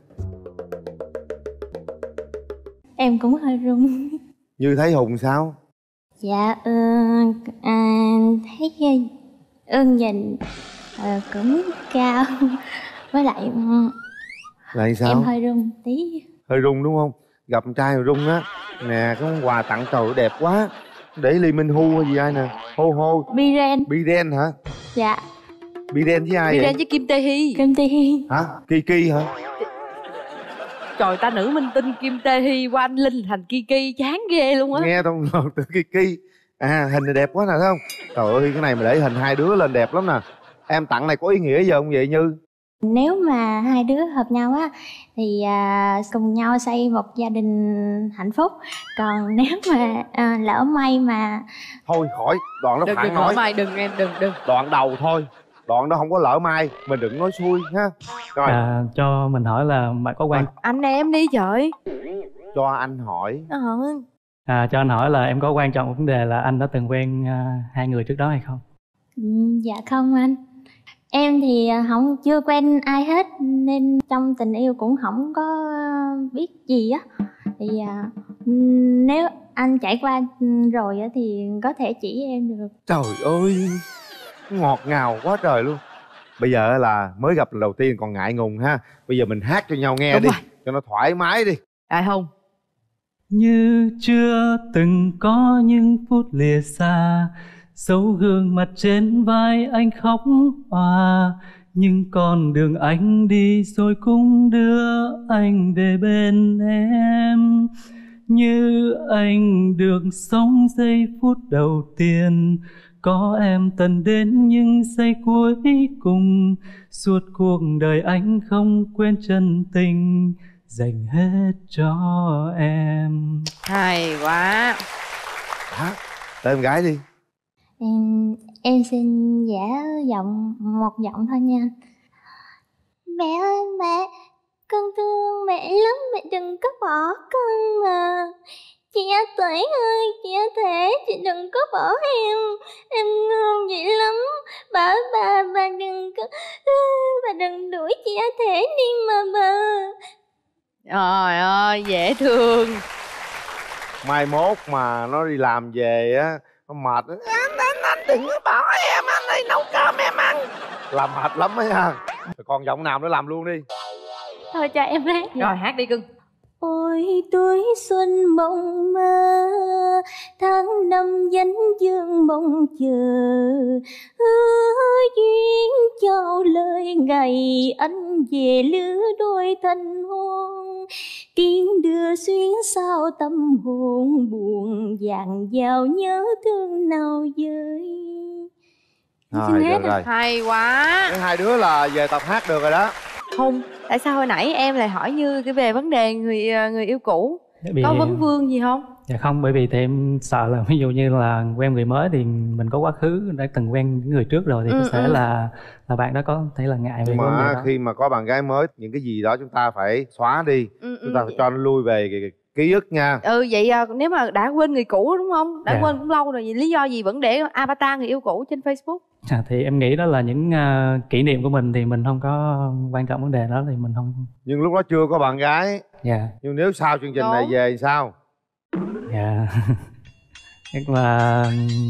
Em cũng hơi run. Như thấy Hùng sao? Dạ ừ, à, thấy ơn nhìn ờ, cũng cao. Với lại ừ, Là sao? em hơi run tí. Hơi run đúng không? Gặp con trai rồi run á. Nè, có món quà tặng trời ơi, đẹp quá. Để ly minh hu hay gì ai nè? Hô hô. Biren. Biren hả? Dạ. Biren với ai Đi vậy? lên với Kim Tae Hee. Kim Tae Hee. Hả? Kiki hả? Trời, ta nữ minh tinh Kim Tae Hee qua anh Linh thành Kiki chán ghê luôn á. Nghe thông từ Kiki. À, hình này đẹp quá nè thấy không? Trời ơi, cái này mà để hình hai đứa lên đẹp lắm nè. Em tặng này có ý nghĩa gì không vậy Như? Nếu mà hai đứa hợp nhau á thì à, cùng nhau xây một gia đình hạnh phúc. Còn nếu mà à, lỡ may mà Thôi khỏi, đoạn đó Đừng, phản đừng nói. lỡ mai, đừng em, đừng, đừng. Đoạn đầu thôi. Đoạn đó không có lỡ mai. Mình đừng nói xui ha. Rồi, à, cho mình hỏi là bạn có quan Anh em đi trời. cho anh hỏi. Ờ. à, cho anh hỏi là em có quan trọng một vấn đề là anh đã từng quen à, hai người trước đó hay không? ừ, dạ không anh. Em thì không chưa quen ai hết nên trong tình yêu cũng không có biết gì á. Thì à, nếu anh trải qua rồi á thì có thể chỉ em được. Trời ơi, ngọt ngào quá trời luôn. Bây giờ là mới gặp lần đầu tiên còn ngại ngùng ha. Bây giờ mình hát cho nhau nghe Đúng đi rồi. cho nó thoải mái đi. Đại Hùng. Như chưa từng có những phút lìa xa, dấu gương mặt trên vai anh khóc òa. nhưng con đường anh đi rồi cũng đưa anh về bên em. Như anh được sống giây phút đầu tiên, có em tận đến những giây cuối cùng. Suốt cuộc đời anh không quên chân tình dành hết cho em. Hay quá. Hát tên em gái đi. Em, em xin giả giọng một giọng thôi nha. Mẹ ơi mẹ, con thương mẹ lắm, mẹ đừng có bỏ con mà. Chị A Tuệ ơi, chị A Thể, chị đừng có bỏ em. Em thương chị lắm. Bà, bà, bà đừng có, bà đừng đuổi chị A Thể đi mà bà. Trời ơi, dễ thương. Mai mốt mà nó đi làm về á, nó mệt. Anh, anh, anh đừng có bỏ em, anh đi nấu cơm em ăn. Làm mệt lắm ấy ha. Còn giọng nào nữa làm luôn đi. Thôi cho em hát. Rồi hát đi cưng. Ôi tuổi xuân mộng mơ, tháng năm danh dương mong chờ. Hứa duyên cho lời ngày anh về lứa đôi thanh hoan. Tiếng đưa xuyến sao tâm hồn buồn, dàn vào nhớ thương nào với. Rồi, được rồi. Hay quá. Cái hai đứa là về tập hát được rồi đó. Không, tại sao hồi nãy em lại hỏi Như cái về vấn đề người người yêu cũ? Bị... Có vấn vương gì không? Dạ không, bởi vì thì em sợ là ví dụ như là quen người mới thì mình có quá khứ đã từng quen những người trước rồi thì ừ, có thể ừ. là là bạn đó có thể là ngại về Nhưng vấn đề mà đó. khi mà có bạn gái mới, những cái gì đó chúng ta phải xóa đi. ừ, Chúng ta ừ. phải cho nó lui về cái, cái ký ức nha. Ừ vậy à, nếu mà đã quên người cũ đúng không? Đã Dạ. quên cũng lâu rồi, lý do gì vẫn để avatar người yêu cũ trên Facebook? À, thì em nghĩ đó là những uh, kỷ niệm của mình thì mình không có quan trọng vấn đề đó thì mình không. Nhưng lúc đó chưa có bạn gái. Dạ. Nhưng nếu sau chương trình Đúng. này về thì sao? Dạ. Chắc là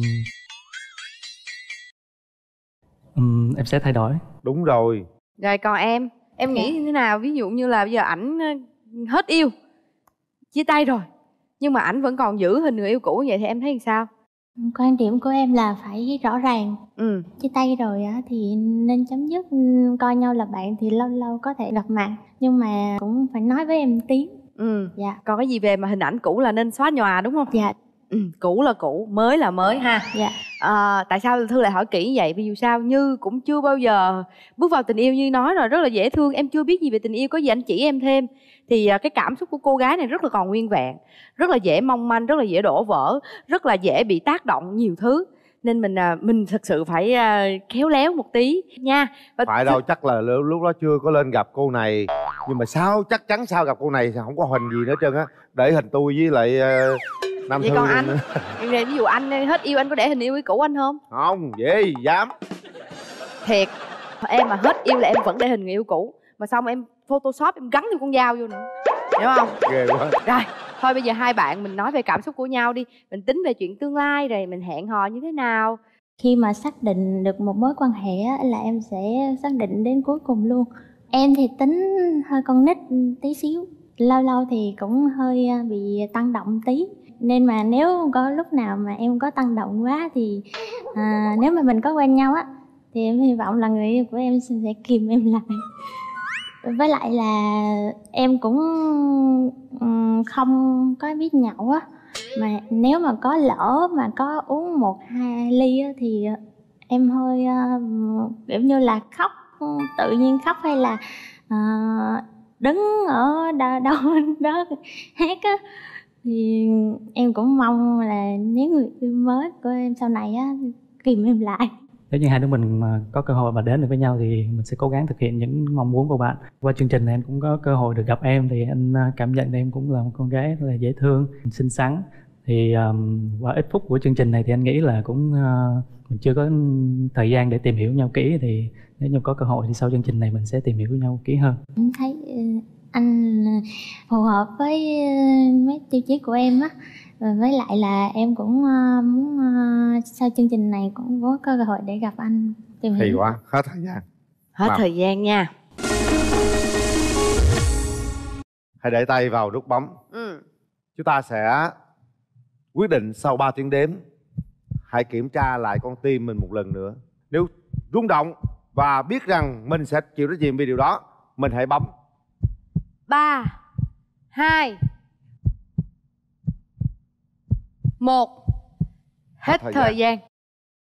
um, em sẽ thay đổi. Đúng rồi. Rồi còn em, em nghĩ như thế nào? Ví dụ như là bây giờ ảnh hết yêu, chia tay rồi, nhưng mà ảnh vẫn còn giữ hình người yêu cũ vậy thì em thấy sao? Quan điểm của em là phải rõ ràng. Ừ. Chia tay rồi á thì nên chấm dứt, coi nhau là bạn thì lâu lâu có thể gặp mặt, nhưng mà cũng phải nói với em tí. Ừ. Dạ. Còn cái gì về mà hình ảnh cũ là nên xóa nhòa đúng không? Dạ. Ừ. Cũ là cũ, mới là mới ha. Dạ. À, tại sao Thư lại hỏi kỹ vậy? Vì dù sao Như cũng chưa bao giờ bước vào tình yêu, như nói rồi rất là dễ thương. Em chưa biết gì về tình yêu, có gì anh chỉ em thêm. Thì cái cảm xúc của cô gái này rất là còn nguyên vẹn, rất là dễ mong manh, rất là dễ đổ vỡ, rất là dễ bị tác động nhiều thứ. Nên mình mình thực sự phải khéo léo một tí nha. Và phải đâu, chắc là lúc đó chưa có lên gặp cô này. Nhưng mà sao chắc chắn sau gặp cô này thì không có hình gì nữa trơn á. Để hình tôi với lại uh, Nam vậy Thư. Còn anh ví dụ anh hết yêu, anh có để hình yêu với cũ anh không? Không, gì dám. Thiệt, em mà hết yêu là em vẫn để hình người yêu cũ, mà xong em photoshop em gắn thêm con dao vô nữa, hiểu không? Ghê quá. Rồi thôi bây giờ hai bạn mình nói về cảm xúc của nhau đi, mình tính về chuyện tương lai rồi mình hẹn hò như thế nào. Khi mà xác định được một mối quan hệ á, là em sẽ xác định đến cuối cùng luôn. Em thì tính hơi con nít tí xíu, lâu lâu thì cũng hơi bị tăng động tí. Nên mà nếu có lúc nào mà em có tăng động quá thì à, nếu mà mình có quen nhau á thì em hy vọng là người yêu của em sẽ kìm em lại. Với lại là em cũng không có biết nhậu á, mà nếu mà có lỡ mà có uống một hai ly á thì em hơi kiểu như là khóc, tự nhiên khóc, hay là uh, đứng ở đâu đâu đó hát á. Thì em cũng mong là nếu người yêu mới của em sau này á kìm em lại. Nếu như hai đứa mình mà có cơ hội mà đến được với nhau thì mình sẽ cố gắng thực hiện những mong muốn của bạn. Qua chương trình này em cũng có cơ hội được gặp em, thì anh cảm nhận em cũng là một con gái rất là dễ thương, xinh xắn. Thì um, qua ít phút của chương trình này thì anh nghĩ là cũng uh, mình chưa có thời gian để tìm hiểu nhau kỹ, thì nếu như có cơ hội thì sau chương trình này mình sẽ tìm hiểu nhau kỹ hơn. Em thấy uh, anh phù hợp với uh, mấy tiêu chí của em á. Với lại là em cũng uh, muốn uh, sau chương trình này cũng có cơ hội để gặp anh tìm hiểu. Hay quá, hết thời gian. Hết Mà. thời gian nha. Hãy để tay vào nút bấm. Ừ. Chúng ta sẽ quyết định sau ba tiếng đếm. Hãy kiểm tra lại con tim mình một lần nữa. Nếu rung động và biết rằng mình sẽ chịu trách nhiệm vì điều đó, mình hãy bấm. Ba, hai, một. Hết thời, thời gian. gian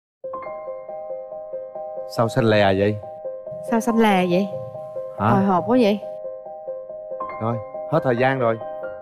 Sao xanh lè vậy? Sao xanh lè vậy? Hả? Hồi hộp quá vậy. Rồi, hết thời gian rồi.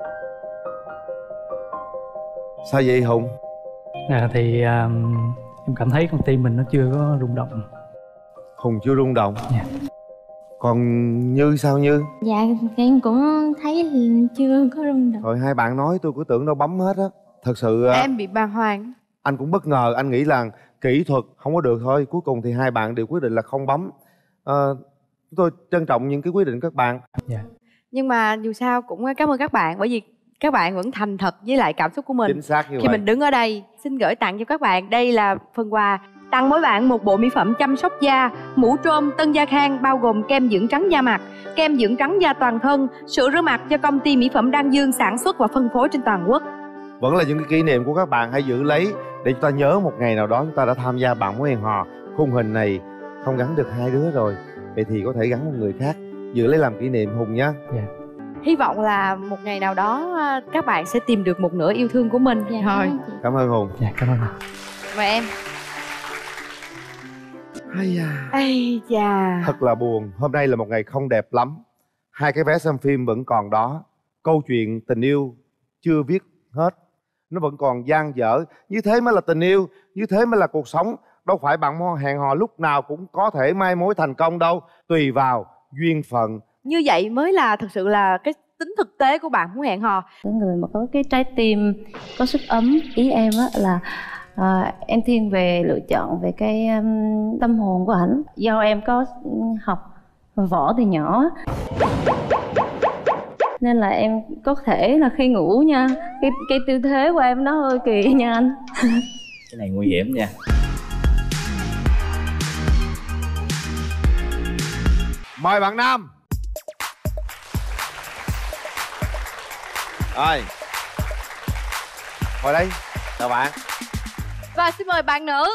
Sao vậy Hùng? À, thì um, em cảm thấy con tim mình nó chưa có rung động. Hùng chưa rung động? Dạ. Còn Như sao Như? Dạ em cũng thấy chưa có rung động. Rồi hai bạn nói tôi cứ tưởng đâu bấm hết á. Thật sự em bị bàng hoàng. Anh cũng bất ngờ, anh nghĩ là kỹ thuật không có được thôi. Cuối cùng thì hai bạn đều quyết định là không bấm. à, Tôi trân trọng những cái quyết định các bạn. Dạ. Nhưng mà dù sao cũng cảm ơn các bạn, bởi vì các bạn vẫn thành thật với lại cảm xúc của mình. Chính xác như Khi vậy. mình đứng ở đây, xin gửi tặng cho các bạn. Đây là phần quà tặng mỗi bạn một bộ mỹ phẩm chăm sóc da mũ trôm Tân Gia Khang, bao gồm kem dưỡng trắng da mặt, kem dưỡng trắng da toàn thân, sữa rửa mặt do công ty mỹ phẩm Đan Dương sản xuất và phân phối trên toàn quốc. Vẫn là những cái kỷ niệm của các bạn, hãy giữ lấy để chúng ta nhớ một ngày nào đó chúng ta đã tham gia bạn mối hẹn hò. Khung hình này không gắn được hai đứa rồi, vậy thì có thể gắn một người khác, giữ lấy làm kỷ niệm Hùng nhé. Dạ. Hy vọng là một ngày nào đó các bạn sẽ tìm được một nửa yêu thương của mình. Dạ, thôi. Cảm ơn Hùng. Dạ, cảm ơn. Mời em. Ai da. Ây da. Thật là buồn, hôm nay là một ngày không đẹp lắm. Hai cái vé xem phim vẫn còn đó. Câu chuyện tình yêu chưa viết hết, nó vẫn còn dang dở. Như thế mới là tình yêu, như thế mới là cuộc sống. Đâu phải bạn hẹn hò lúc nào cũng có thể mai mối thành công đâu. Tùy vào duyên phận. Như vậy mới là thực sự là cái tính thực tế của bạn muốn hẹn hò. Cái người mà có cái trái tim có sức ấm, ý em á là à, em thiên về lựa chọn về cái um, tâm hồn của ảnh. Do em có học võ từ nhỏ nên là em có thể là khi ngủ nha, cái cái tư thế của em nó hơi kỳ nha anh. Cái này nguy hiểm nha. Mời bạn nam. Rồi, ngồi đây, chào bạn. Và xin mời bạn nữ.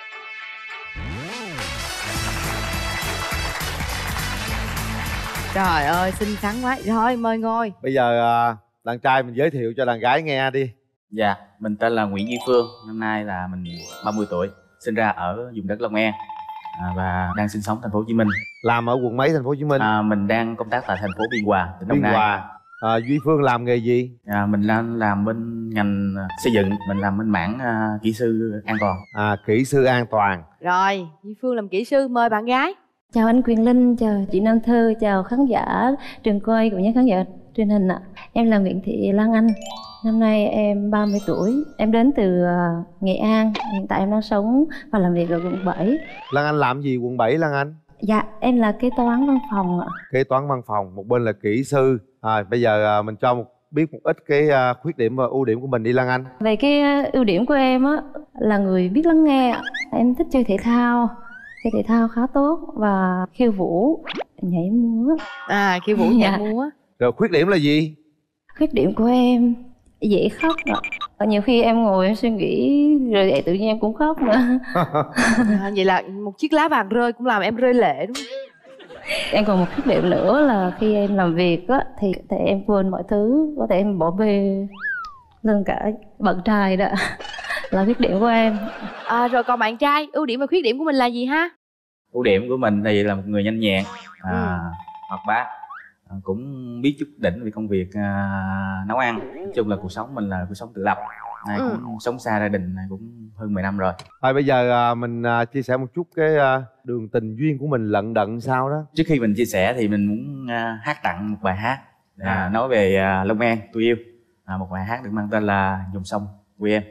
Trời ơi, xinh xắn quá. Rồi, mời ngồi. Bây giờ à, đàn trai mình giới thiệu cho đàn gái nghe đi. Dạ, mình tên là Nguyễn Duy Phương. Năm nay là mình ba mươi tuổi. Sinh ra ở vùng đất Long An à, và đang sinh sống thành phố Hồ Chí Minh. Làm ở quận mấy thành phố Hồ Chí Minh? À, mình đang công tác tại thành phố Biên Hòa, tỉnh Đồng Nai. Biên Hòa. À, Duy Phương làm nghề gì? À, mình đang làm bên ngành xây dựng, mình làm bên mảng uh, kỹ sư an toàn. À, kỹ sư an toàn. Rồi, Duy Phương làm kỹ sư, mời bạn gái. Chào anh Quyền Linh, chào chị Nam Thư, chào khán giả trường quay cũng như khán giả truyền hình ạ. Em là Nguyễn Thị Lan Anh. Năm nay em ba mươi tuổi, em đến từ uh, Nghệ An. Hiện tại em đang sống và làm việc ở quận bảy. Lan Anh làm gì quận bảy Lan Anh? Dạ, em là kế toán văn phòng ạ. Kế toán văn phòng, một bên là kỹ sư. À, bây giờ uh, mình cho một biết một ít cái uh, khuyết điểm và ưu điểm của mình đi Lan Anh. Về cái uh, ưu điểm của em á là người biết lắng nghe. Em thích chơi thể thao, chơi thể thao khá tốt và khiêu vũ, nhảy múa. À, khiêu vũ nhảy dạ. múa. Rồi khuyết điểm là gì? Khuyết điểm của em dễ khóc ạ. Nhiều khi em ngồi em suy nghĩ rồi dậy tự nhiên em cũng khóc nữa. À, vậy là một chiếc lá vàng rơi cũng làm em rơi lệ đúng không? Em còn một khuyết điểm nữa là khi em làm việc á thì có thể em quên mọi thứ, có thể em bỏ bê luôn cả bạn trai đó. Là khuyết điểm của em. À, rồi còn bạn trai, ưu điểm và khuyết điểm của mình là gì ha? Ưu điểm của mình thì là một người nhanh nhẹn, à, ừ. hoạt bát, à, cũng biết chút đỉnh về công việc à, nấu ăn. Nói chung là cuộc sống mình là cuộc sống tự lập. Này ừ. cũng sống xa gia đình này cũng hơn mười năm rồi. Rồi bây giờ à, mình à, chia sẻ một chút cái à, đường tình duyên của mình lận đận sao đó. Trước khi mình chia sẻ thì mình muốn à, hát tặng một bài hát à, nói về à, Long An tôi yêu, à, một bài hát được mang tên là Dòng Sông Quê Em.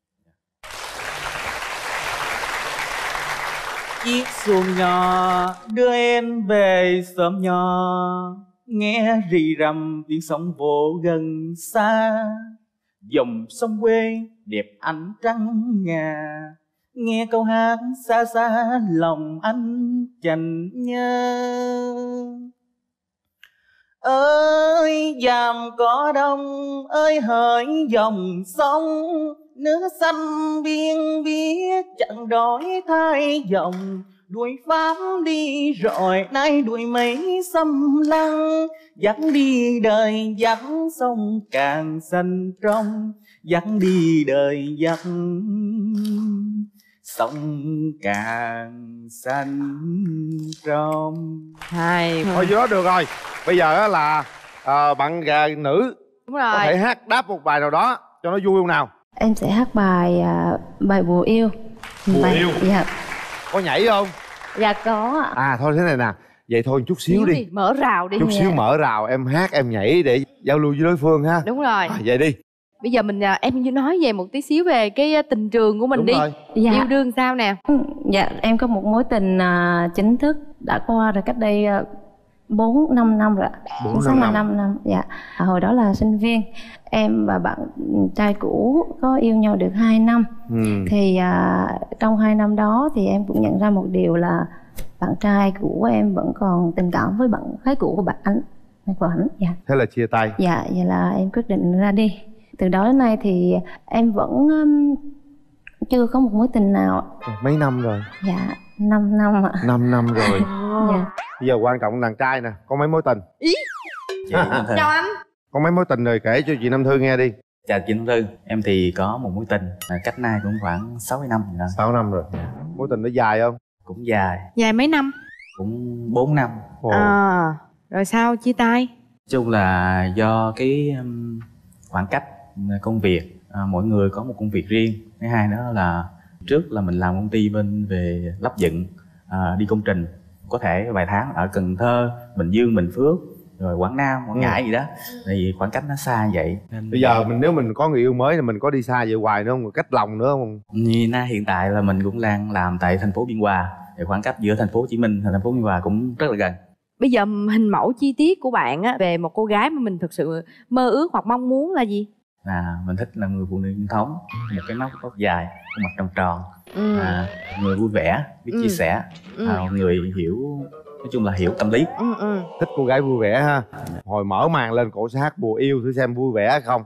Chiếc xuồng nhỏ đưa em về xóm nhỏ, nghe rì rầm tiếng sóng vỗ gần xa. Dòng sông quê đẹp ánh trắng ngà, nghe câu hát xa xa lòng anh chạnh nhớ. Ơi dàm cỏ đông, ơi hỡi dòng sông, nước xanh biên biết chẳng đổi thay dòng. đuổi pháp đi rồi nay đuổi mấy xâm lăng, dắt đi đời dắt sông càng xanh trong, dắt đi đời dắt sông càng xanh trong. Hay Thôi vô đó được rồi. Bây giờ á là à, bạn gà nữ đúng rồi, có thể hát đáp một bài nào đó cho nó vui không nào? Em sẽ hát bài à, bài Bùa Yêu. Bùa bài, Yêu. Dạ. Có nhảy không? Dạ có ạ. À thôi thế này nè, vậy thôi chút xíu Xíu đi. đi, mở rào đi. Chút xíu Dạ. mở rào, em hát em nhảy để giao lưu với đối phương ha. Đúng rồi. À, vậy đi. Bây giờ mình à, em như nói về một tí xíu về cái tình trường của mình. Đúng đi rồi. Dạ. Yêu đương sao nè? Dạ em có một mối tình à, chính thức đã qua rồi cách đây à, bốn năm năm rồi. Bốn năm năm năm năm. Dạ. À, hồi đó là sinh viên, em và bạn trai cũ có yêu nhau được hai năm. Ừ. Thì à, trong hai năm đó thì em cũng nhận ra một điều là bạn trai cũ của em vẫn còn tình cảm với bạn gái cũ của bạn anh của anh. Dạ. Thế là chia tay. Dạ, vậy là em quyết định ra đi. Từ đó đến nay thì em vẫn um, chưa có một mối tình nào. Mấy năm rồi? Dạ, năm năm ạ. Năm năm rồi. Dạ. Bây giờ quan trọng đàn trai nè, có mấy mối tình? Ý. Chào anh. Có mấy mối tình rồi kể cho chị Nam Thư nghe đi. Chào chị Nam Thư, em thì có một mối tình cách nay cũng khoảng sáu năm rồi đó. sáu năm rồi. Mối tình nó dài không? Cũng dài. Dài mấy năm? Cũng bốn năm. Ồ. À, rồi sao chia tay? Chung là do cái um, khoảng cách công việc, à, mỗi người có một công việc riêng. Thứ hai nữa là trước là mình làm công ty bên về lắp dựng, à, đi công trình, có thể vài tháng ở Cần Thơ, Bình Dương, Bình Phước, rồi Quảng Nam, Quảng Ngãi ừ. gì đó. Thì khoảng cách nó xa vậy nên bây giờ mình nếu mình có người yêu mới thì mình có đi xa vậy hoài nữa không? Cách lòng nữa không? Như na hiện tại là mình cũng đang làm tại thành phố Biên Hòa, thì khoảng cách giữa thành phố Hồ Chí Minh và thành phố Biên Hòa cũng rất là gần. Bây giờ hình mẫu chi tiết của bạn á, về một cô gái mà mình thực sự mơ ước hoặc mong muốn là gì? Là mình thích là người phụ nữ truyền thống, một cái móc tóc dài, mặt tròn tròn, ừ. à, người vui vẻ, biết ừ. chia sẻ, ừ. à, người hiểu, nói chung là hiểu tâm lý. ừ, ừ. Thích cô gái vui vẻ ha. Hồi mở màn lên cổ sẽ hát Bùa Yêu thử xem vui vẻ hay không.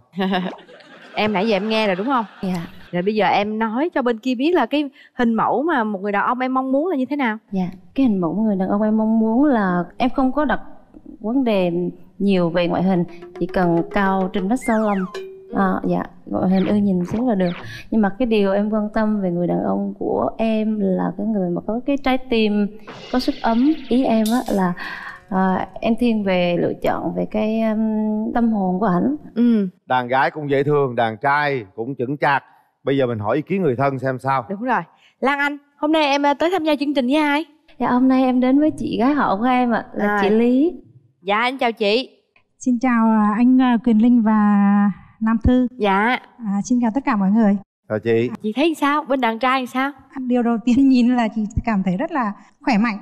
Em nãy giờ em nghe rồi đúng không? Dạ. Rồi bây giờ em nói cho bên kia biết là cái hình mẫu mà một người đàn ông em mong muốn là như thế nào? Dạ, cái hình mẫu người đàn ông em mong muốn là em không có đặt vấn đề nhiều về ngoại hình, chỉ cần cao trên mét sáu lăm. À, dạ, ngoại hình ưa nhìn xuống là được. Nhưng mà cái điều em quan tâm về người đàn ông của em là cái người mà có cái trái tim, có sức ấm. Ý em á là à, em thiên về lựa chọn về cái um, tâm hồn của ảnh. ừ. Đàn gái cũng dễ thương, đàn trai cũng chững chạc. Bây giờ mình hỏi ý kiến người thân xem sao. Đúng rồi. Lan Anh, hôm nay em tới tham gia chương trình với ai? Dạ, hôm nay em đến với chị gái họ của em ạ, là à. chị Lý. Dạ, anh chào chị. Xin chào anh Quyền Linh và Nam Thư. Dạ. À, xin chào tất cả mọi người. Chào chị. Chị thấy sao? Bên đàn trai sao? Điều đầu tiên nhìn là chị cảm thấy rất là khỏe mạnh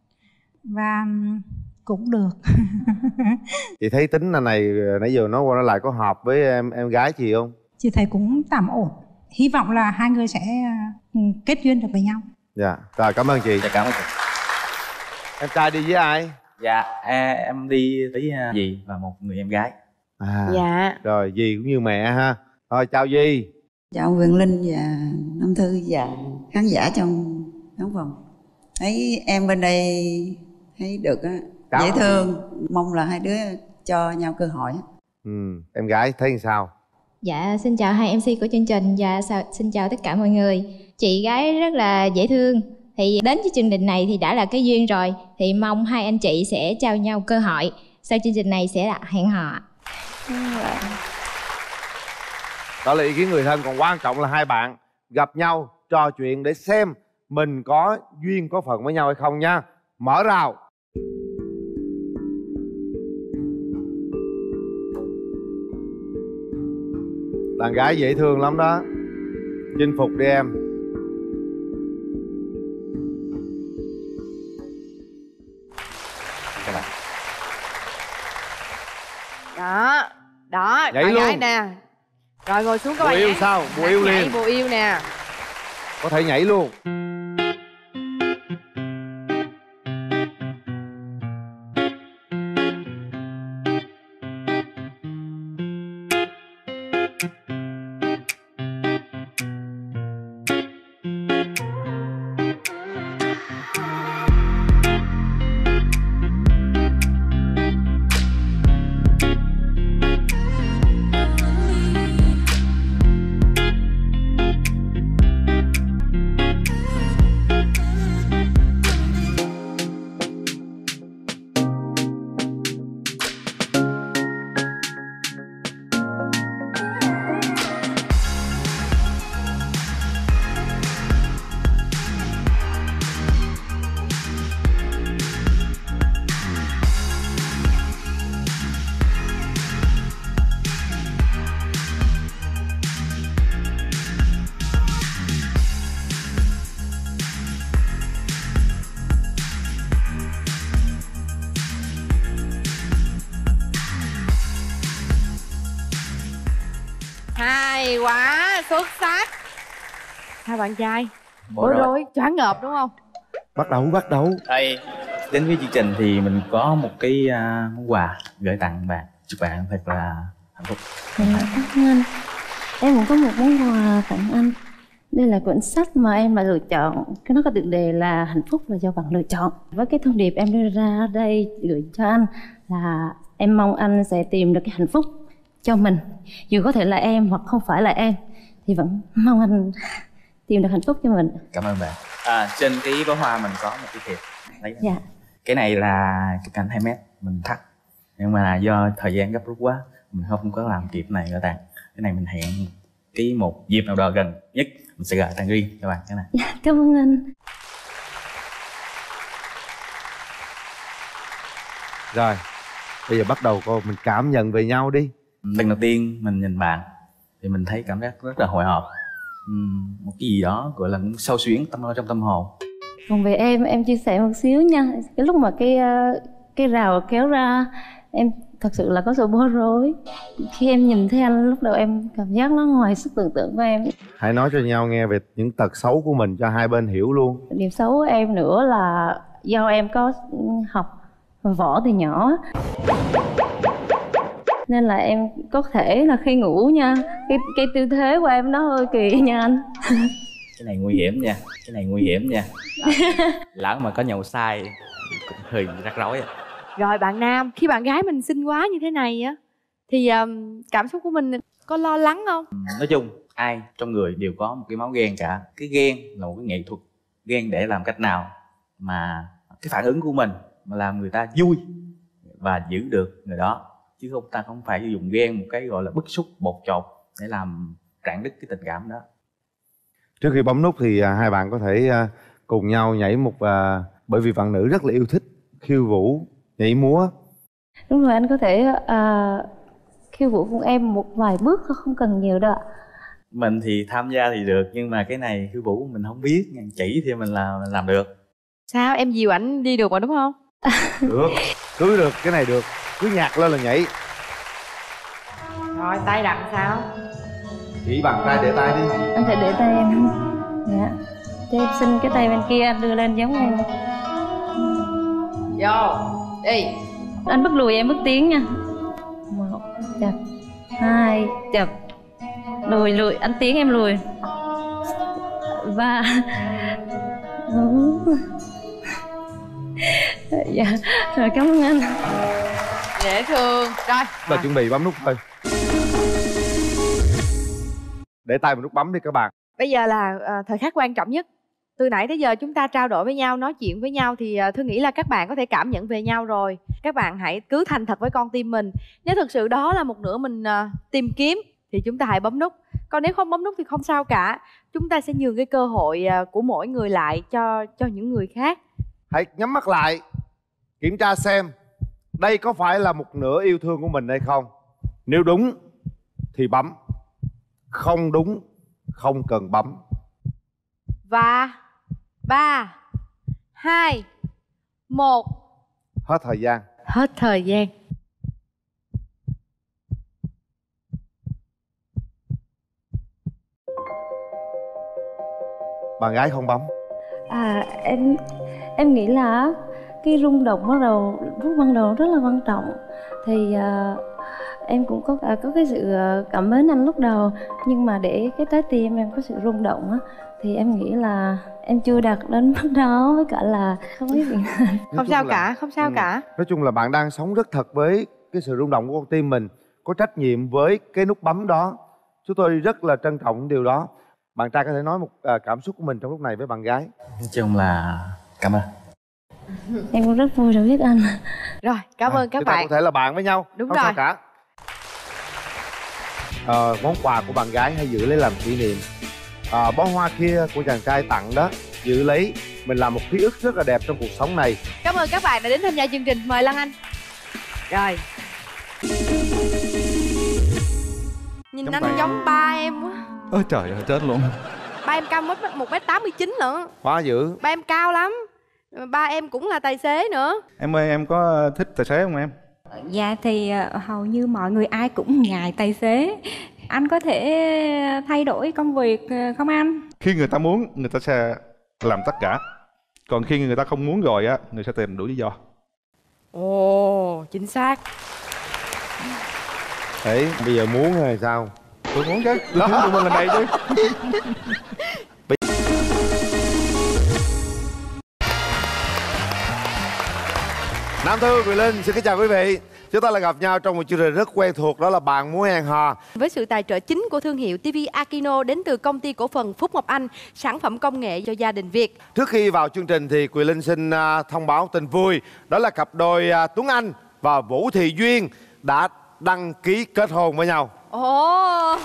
và cũng được. Chị thấy tính là này nãy giờ nói qua nói lại có hợp với em em gái chị không? Chị thấy cũng tạm ổn. Hy vọng là hai người sẽ kết duyên được với nhau. Dạ, rồi cảm ơn chị. Dạ, cảm ơn chị. Em trai đi với ai? Dạ, à, em đi với dì và một người em gái. À, dạ. Rồi dì cũng như mẹ ha. Rồi chào dì. Chào Quyền Linh và Nam Thư và khán giả trong khán phòng. Thấy em bên đây thấy được á, dễ thương. Mong là hai đứa cho nhau cơ hội. Ừ, em gái thấy sao? Dạ, xin chào hai em xê của chương trình và xin chào tất cả mọi người. Chị gái rất là dễ thương. Thì đến với chương trình này thì đã là cái duyên rồi. Thì mong hai anh chị sẽ trao nhau cơ hội. Sau chương trình này sẽ là hẹn hò. Đó là ý kiến người thân, còn quan trọng là hai bạn gặp nhau, trò chuyện để xem mình có duyên có phận với nhau hay không nha. Mở rào. Đàn gái dễ thương lắm đó. Chinh phục đi em. Đó. Đó, Nhảy bạn luôn. gái nè. Rồi ngồi xuống các Bùa bạn yêu nhảy. sao? Bùa yêu Nhảy liền. Bùa yêu nè. Có thể nhảy luôn. Hay quá, xuất sắc. Hai bạn trai bối rối, choáng ngợp đúng không? Bắt đầu, bắt đầu. Đây, đến với chương trình thì mình có một cái uh, món quà gửi tặng bạn. Chúc bạn thật là hạnh phúc. Dạ, cảm ơn anh. Em cũng có một món quà tặng anh. Đây là quyển sách mà em đã lựa chọn. Cái nó có tựa đề là hạnh phúc là do bạn lựa chọn. Với cái thông điệp em đưa ra ở đây gửi cho anh là em mong anh sẽ tìm được cái hạnh phúc cho mình. Dù có thể là em hoặc không phải là em thì vẫn mong anh tìm được hạnh phúc cho mình. Cảm ơn bạn. À, trên cái bó hoa mình có một cái thiệp. Lấy dạ. Cái này là cái cành hai mét mình thắt, nhưng mà do thời gian gấp rút quá mình không có làm kịp này gửi tặng. Cái này mình hẹn cái một dịp nào đó gần nhất mình sẽ gửi tặng riêng cho bạn cái này. Dạ, cảm ơn anh. Rồi, bây giờ bắt đầu cô mình cảm nhận về nhau đi. Lần đầu tiên mình nhìn bạn thì mình thấy cảm giác rất là hồi hộp, uhm, một cái gì đó gọi là xao xuyến tâm trong tâm hồn. Còn về em, em chia sẻ một xíu nha. Cái lúc mà cái cái rào kéo ra, em thật sự là có sự bối rối. Khi em nhìn thấy anh lúc đầu em cảm giác nó ngoài sức tưởng tượng của em. Hãy nói cho nhau nghe về những tật xấu của mình cho hai bên hiểu luôn. Điểm xấu của em nữa là do em có học võ từ nhỏ, nên là em có thể là khi ngủ nha, cái cái tư thế của em nó hơi kỳ nha anh. Cái này nguy hiểm nha, cái này nguy hiểm nha. Lỡ mà có nhậu sai cũng hơi rắc rối. Rồi bạn nam, khi bạn gái mình xinh quá như thế này á thì um, cảm xúc của mình có lo lắng không? Nói chung ai trong người đều có một cái máu ghen cả. Cái ghen là một cái nghệ thuật. Ghen để làm cách nào mà cái phản ứng của mình mà làm người ta vui và giữ được người đó, chứ không ta không phải dùng ghen một cái gọi là bức xúc bột chột để làm rạn nứt cái tình cảm đó. Trước khi bấm nút thì à, hai bạn có thể à, cùng nhau nhảy một à, bởi vì bạn nữ rất là yêu thích khiêu vũ, nhảy múa. Đúng rồi, anh có thể uh, khiêu vũ cùng em một vài bước thôi, không cần nhiều đâu ạ. Mình thì tham gia thì được, nhưng mà cái này khiêu vũ mình không biết, chỉ thì mình làm mình làm được. Sao em dìu ảnh đi được mà đúng không? Được, cứ được, cái này được, cứ nhạc lên là nhảy. Rồi tay đặt sao? Chỉ bàn tay để tay đi. Anh phải để tay em. Dạ. Cho em xin cái tay bên kia đưa lên giống em. Vô, đi. Anh bước lùi em bước tiến nha. Một, chập, hai, chập. Lùi lùi, anh tiến em lùi. Ba, bốn. Dạ, rồi cảm ơn anh. Dễ thương. Rồi Là chuẩn bị bấm nút thôi. Để tay vào nút bấm đi các bạn. Bây giờ là uh, thời khắc quan trọng nhất. Từ nãy tới giờ chúng ta trao đổi với nhau, nói chuyện với nhau thì uh, Thư nghĩ là các bạn có thể cảm nhận về nhau rồi. Các bạn hãy cứ thành thật với con tim mình. Nếu thực sự đó là một nửa mình uh, tìm kiếm thì chúng ta hãy bấm nút. Còn nếu không bấm nút thì không sao cả. Chúng ta sẽ nhường cái cơ hội uh, của mỗi người lại cho cho những người khác. Hãy nhắm mắt lại, kiểm tra xem đây có phải là một nửa yêu thương của mình hay không. Nếu đúng thì bấm, không đúng không cần bấm. Và ba, hai, một. Hết thời gian. Hết thời gian. Bạn gái không bấm. À em em nghĩ là cái rung động bắt đầu lúc ban đầu rất là quan trọng. Thì uh, em cũng có uh, có cái sự uh, cảm mến anh lúc đầu, nhưng mà để cái trái tim em có sự rung động á thì em nghĩ là em chưa đạt đến mức đó, với cả là không biết gì. Không sao là, cả, không sao ừ, cả. Nói chung là bạn đang sống rất thật với cái sự rung động của con tim mình, có trách nhiệm với cái nút bấm đó. Chúng tôi rất là trân trọng điều đó. Bạn trai có thể nói một uh, cảm xúc của mình trong lúc này với bạn gái. Nói chung là cảm ơn. Em cũng rất vui được biết anh. Rồi, cảm ơn à, các bạn. Có thể là bạn với nhau. Đúng không rồi. Sao cả. À, món quà của bạn gái hãy giữ lấy làm kỷ niệm. À, bó hoa kia của chàng trai tặng đó, giữ lấy, mình làm một ký ức rất là đẹp trong cuộc sống này. Cảm ơn các bạn đã đến tham gia chương trình. Mời Lan Anh. Rồi. Nhìn anh giống ba em quá. Ôi trời ơi, chết luôn. Ba em cao một mét tám mươi chín nữa. Quá dữ. Ba em cao lắm. Ba em cũng là tài xế nữa. Em ơi, em có thích tài xế không em? Dạ thì hầu như mọi người ai cũng ngại tài xế. Anh có thể thay đổi công việc không anh? Khi người ta muốn, người ta sẽ làm tất cả. Còn khi người ta không muốn rồi á, người sẽ tìm đủ lý do. Ồ, chính xác. Đấy, bây giờ muốn hay sao? Tôi muốn chứ, tôi muốn tụi mình lần này chứ. Nam Thư, Quyền Linh, xin kính chào quý vị. Chúng ta lại gặp nhau trong một chương trình rất quen thuộc, đó là Bạn Muốn Hẹn Hò. Với sự tài trợ chính của thương hiệu ti vi Aquino đến từ công ty cổ phần Phúc Ngọc Anh, sản phẩm công nghệ cho gia đình Việt. Trước khi vào chương trình thì Quyền Linh xin uh, thông báo tin vui. Đó là cặp đôi uh, Tuấn Anh và Vũ Thị Duyên đã đăng ký kết hôn với nhau. Ồ.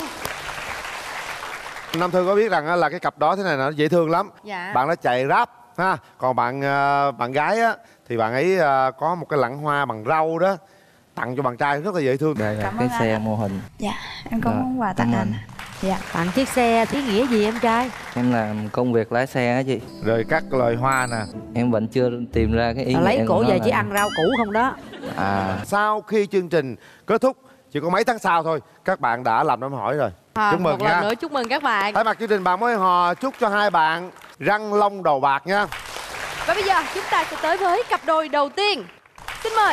Nam Thư có biết rằng uh, là cái cặp đó thế này nó dễ thương lắm. Dạ. Bạn đã chạy rap ha. Còn bạn uh, bạn gái á thì bạn ấy uh, có một cái lẵng hoa bằng rau đó tặng cho bạn trai rất là dễ thương. Đây là cái xe mô hình. Dạ, em có Rồi, món quà tặng cảm anh. ơn. Dạ, tặng chiếc xe ý nghĩa gì em trai? Em làm công việc lái xe á chị. Rồi các loài hoa nè. Em vẫn chưa tìm ra cái ý nghĩa Lấy của cổ nó về là- chỉ ăn rau củ không đó. À, Sau khi chương trình kết thúc, chỉ có mấy tháng sau thôi, các bạn đã làm đám hỏi rồi. À, Chúc mừng một nha. lần nữa chúc mừng các bạn. Thay mặt chương trình Bạn Muốn Hẹn Hò, chúc cho hai bạn răng long đầu bạc nha. Và bây giờ chúng ta sẽ tới với cặp đôi đầu tiên. Xin mời.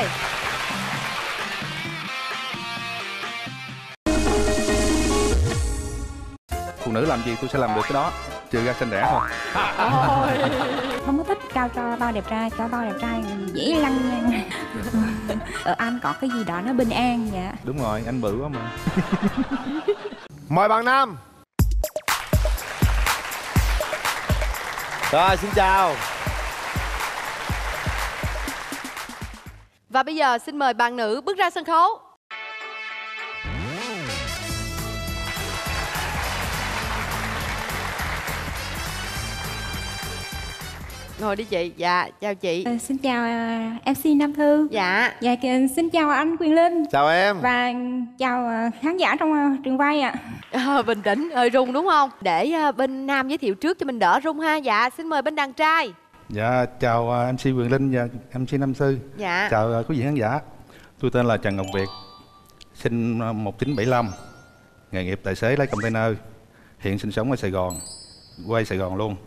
Phụ nữ làm gì tôi sẽ làm được cái đó, trừ ra xinh đẻ thôi. Không có thích cao to to đẹp trai, cao to đẹp trai dễ lăng nha. Ở anh có cái gì đó nó bình an dạ. Đúng rồi, anh bự quá mà. Mời bạn Nam. Rồi, xin chào. Và bây giờ xin mời bạn nữ bước ra sân khấu. Ngồi đi chị. Dạ, chào chị. Ờ, xin chào uh, em xê Nam Thư. Dạ. Dạ kìa, xin chào anh Quyền Linh. Chào em. Và chào uh, khán giả trong uh, trường quay ạ. À, bình tĩnh, hơi run đúng không? Để uh, bên Nam giới thiệu trước cho mình đỡ run ha. Dạ, xin mời bên đàn trai. Dạ, chào uh, em xê Quyền Linh và em xê Nam Thư. Dạ. Chào uh, quý vị khán giả. Tôi tên là Trần Ngọc Việt, sinh uh, một chín bảy lăm, nghề nghiệp tài xế lái container, hiện sinh sống ở Sài Gòn, quay Sài Gòn luôn.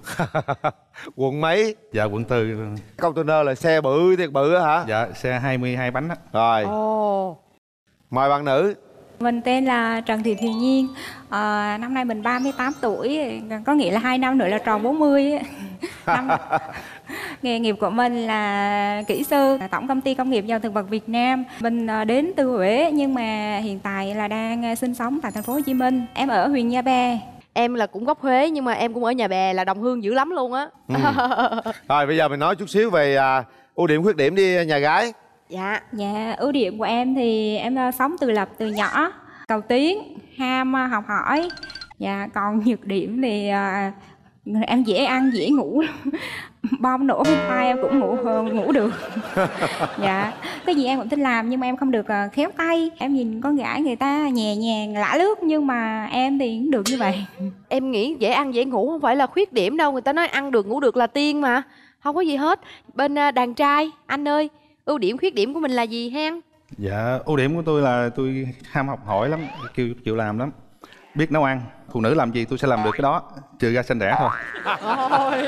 Quận mấy? Dạ, quận tư. Container là xe bự thiệt bự á hả? Dạ, xe hai mươi hai bánh á. Rồi. Ồ. Mời bạn nữ. Mình tên là Trần Thị Thùy Nhiên. À, năm nay mình ba mươi tám tuổi, có nghĩa là hai năm nữa là tròn bốn mươi. Năm... Nghề nghiệp của mình là kỹ sư Tổng công ty công nghiệp dầu thực vật Việt Nam. Mình đến từ Huế nhưng mà hiện tại là đang sinh sống tại thành phố Hồ Chí Minh. Em ở huyện Nhà Bè. Em là cũng gốc Huế nhưng mà em cũng ở Nhà Bè, là đồng hương dữ lắm luôn á. Ừ. Rồi bây giờ mình nói chút xíu về à, ưu điểm khuyết điểm đi nhà gái. Dạ. Dạ, ưu điểm của em thì em uh, sống tự lập từ nhỏ, cầu tiến, ham uh, học hỏi. Dạ, còn nhược điểm thì uh, em dễ ăn, dễ ngủ. Bom nổ bên tai em cũng ngủ uh, ngủ được. Dạ, cái gì em cũng thích làm nhưng mà em không được uh, khéo tay. Em nhìn con gái người ta nhẹ nhàng, lả lướt nhưng mà em thì cũng được như vậy. Em nghĩ dễ ăn dễ ngủ không phải là khuyết điểm đâu. Người ta nói ăn được ngủ được là tiên mà. Không có gì hết. Bên uh, đàn trai, anh ơi, ưu điểm khuyết điểm của mình là gì hen? Dạ, ưu điểm của tôi là tôi ham học hỏi lắm, chịu chịu làm lắm, biết nấu ăn. Phụ nữ làm gì tôi sẽ làm được cái đó, trừ ra xinh đẻ thôi. Ôi,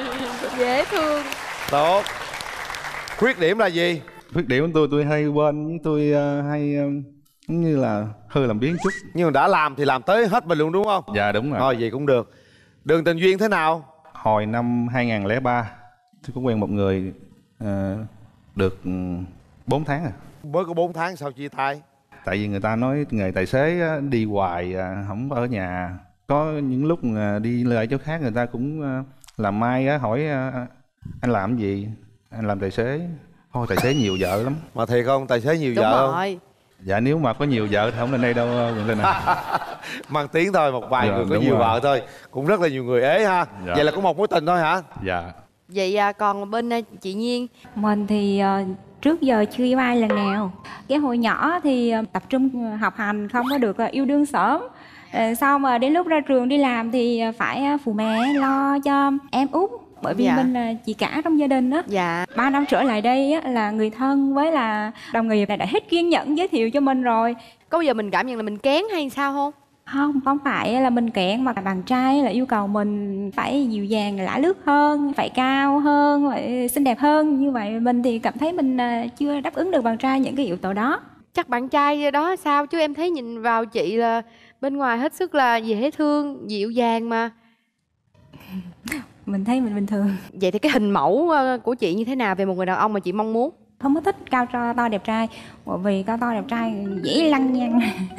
dễ thương. Tốt. Khuyết điểm là gì? Khuyết điểm của tôi tôi hay quên, với tôi uh, hay uh, giống như là hơi làm biếng chút. Nhưng mà đã làm thì làm tới hết mình luôn đúng không? Dạ đúng rồi. Thôi vậy cũng được. Đường tình duyên thế nào? Hồi năm hai không không ba tôi có quen một người uh, được bốn tháng rồi. Mới có bốn tháng sao chia tay? Tại vì người ta nói nghề tài xế á, đi hoài à, không ở nhà. Có những lúc à, đi lại chỗ khác người ta cũng à, làm mai á, hỏi à, anh làm gì? Anh làm tài xế. Thôi tài xế nhiều vợ lắm. Mà thiệt không? Tài xế nhiều Đúng vợ không? rồi. Dạ nếu mà có nhiều vợ thì không lên đây đâu Quyền Linh à. Mang tiếng thôi, một vài Dạ, người có đúng nhiều rồi. vợ thôi. Cũng rất là nhiều người ế ha. Dạ. Vậy là có một mối tình thôi hả? Dạ. Vậy à, còn bên à, chị Nhiên? Mình thì uh, trước giờ chưa yêu ai lần nào. Cái hồi nhỏ thì uh, tập trung học hành, không có được uh, yêu đương sớm. Uh, sau mà đến lúc ra trường đi làm thì uh, phải uh, phụ mẹ lo cho em út. Bởi vì Dạ. mình là chị cả trong gia đình á. Dạ. Ba năm trở lại đây á, là người thân với là đồng nghiệp này đã hết kiên nhẫn giới thiệu cho mình rồi. Có bao giờ mình cảm nhận là mình kén hay sao không? Không, không phải là mình kẹn, mà bạn trai là yêu cầu mình phải dịu dàng, lả lướt hơn, phải cao hơn, phải xinh đẹp hơn. Như vậy mình thì cảm thấy mình chưa đáp ứng được bạn trai những cái yếu tố đó. Chắc bạn trai đó sao, chứ em thấy nhìn vào chị là bên ngoài hết sức là dễ thương, dịu dàng mà. Mình thấy mình bình thường. Vậy thì cái hình mẫu của chị như thế nào về một người đàn ông mà chị mong muốn? Không có thích cao to, to đẹp trai, vì cao to đẹp trai dễ lăng nhăng.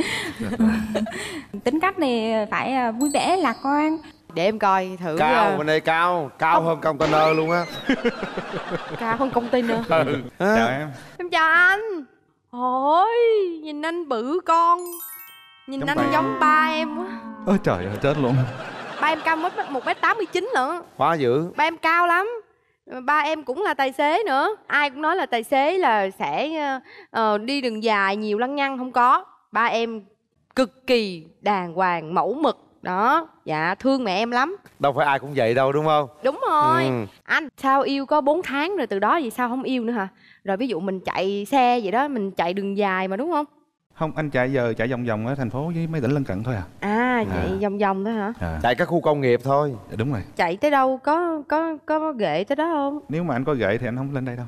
Tính cách thì phải vui vẻ, lạc quan. Để em coi thử. Cao, bên đây cao, cao hơn container luôn á. Cao hơn container. Ừ. Chào em. Em chào anh. Ôi, nhìn anh bự con. Nhìn Giống anh ba. giống ba em quá. Ôi trời ơi, chết luôn. Ba em cao một mét tám mươi chín lận. Quá dữ. Ba em cao lắm. Ba em cũng là tài xế nữa. Ai cũng nói là tài xế là sẽ uh, đi đường dài nhiều lăng nhăng. Không có. Ba em cực kỳ đàng hoàng, mẫu mực. Đó, dạ thương mẹ em lắm. Đâu phải ai cũng vậy đâu đúng không? Đúng rồi. Ừ. Anh sao yêu có bốn tháng rồi, từ đó vậy sao không yêu nữa hả? Rồi ví dụ mình chạy xe vậy đó, mình chạy đường dài mà đúng không? Không, anh chạy giờ chạy vòng vòng ở thành phố với mấy tỉnh lân cận thôi à. À, chạy à. vòng vòng thôi hả? À. Chạy các khu công nghiệp thôi. Dạ, đúng rồi. Chạy tới đâu có có có ghệ tới đó không? Nếu mà anh có ghệ thì anh không lên đây đâu.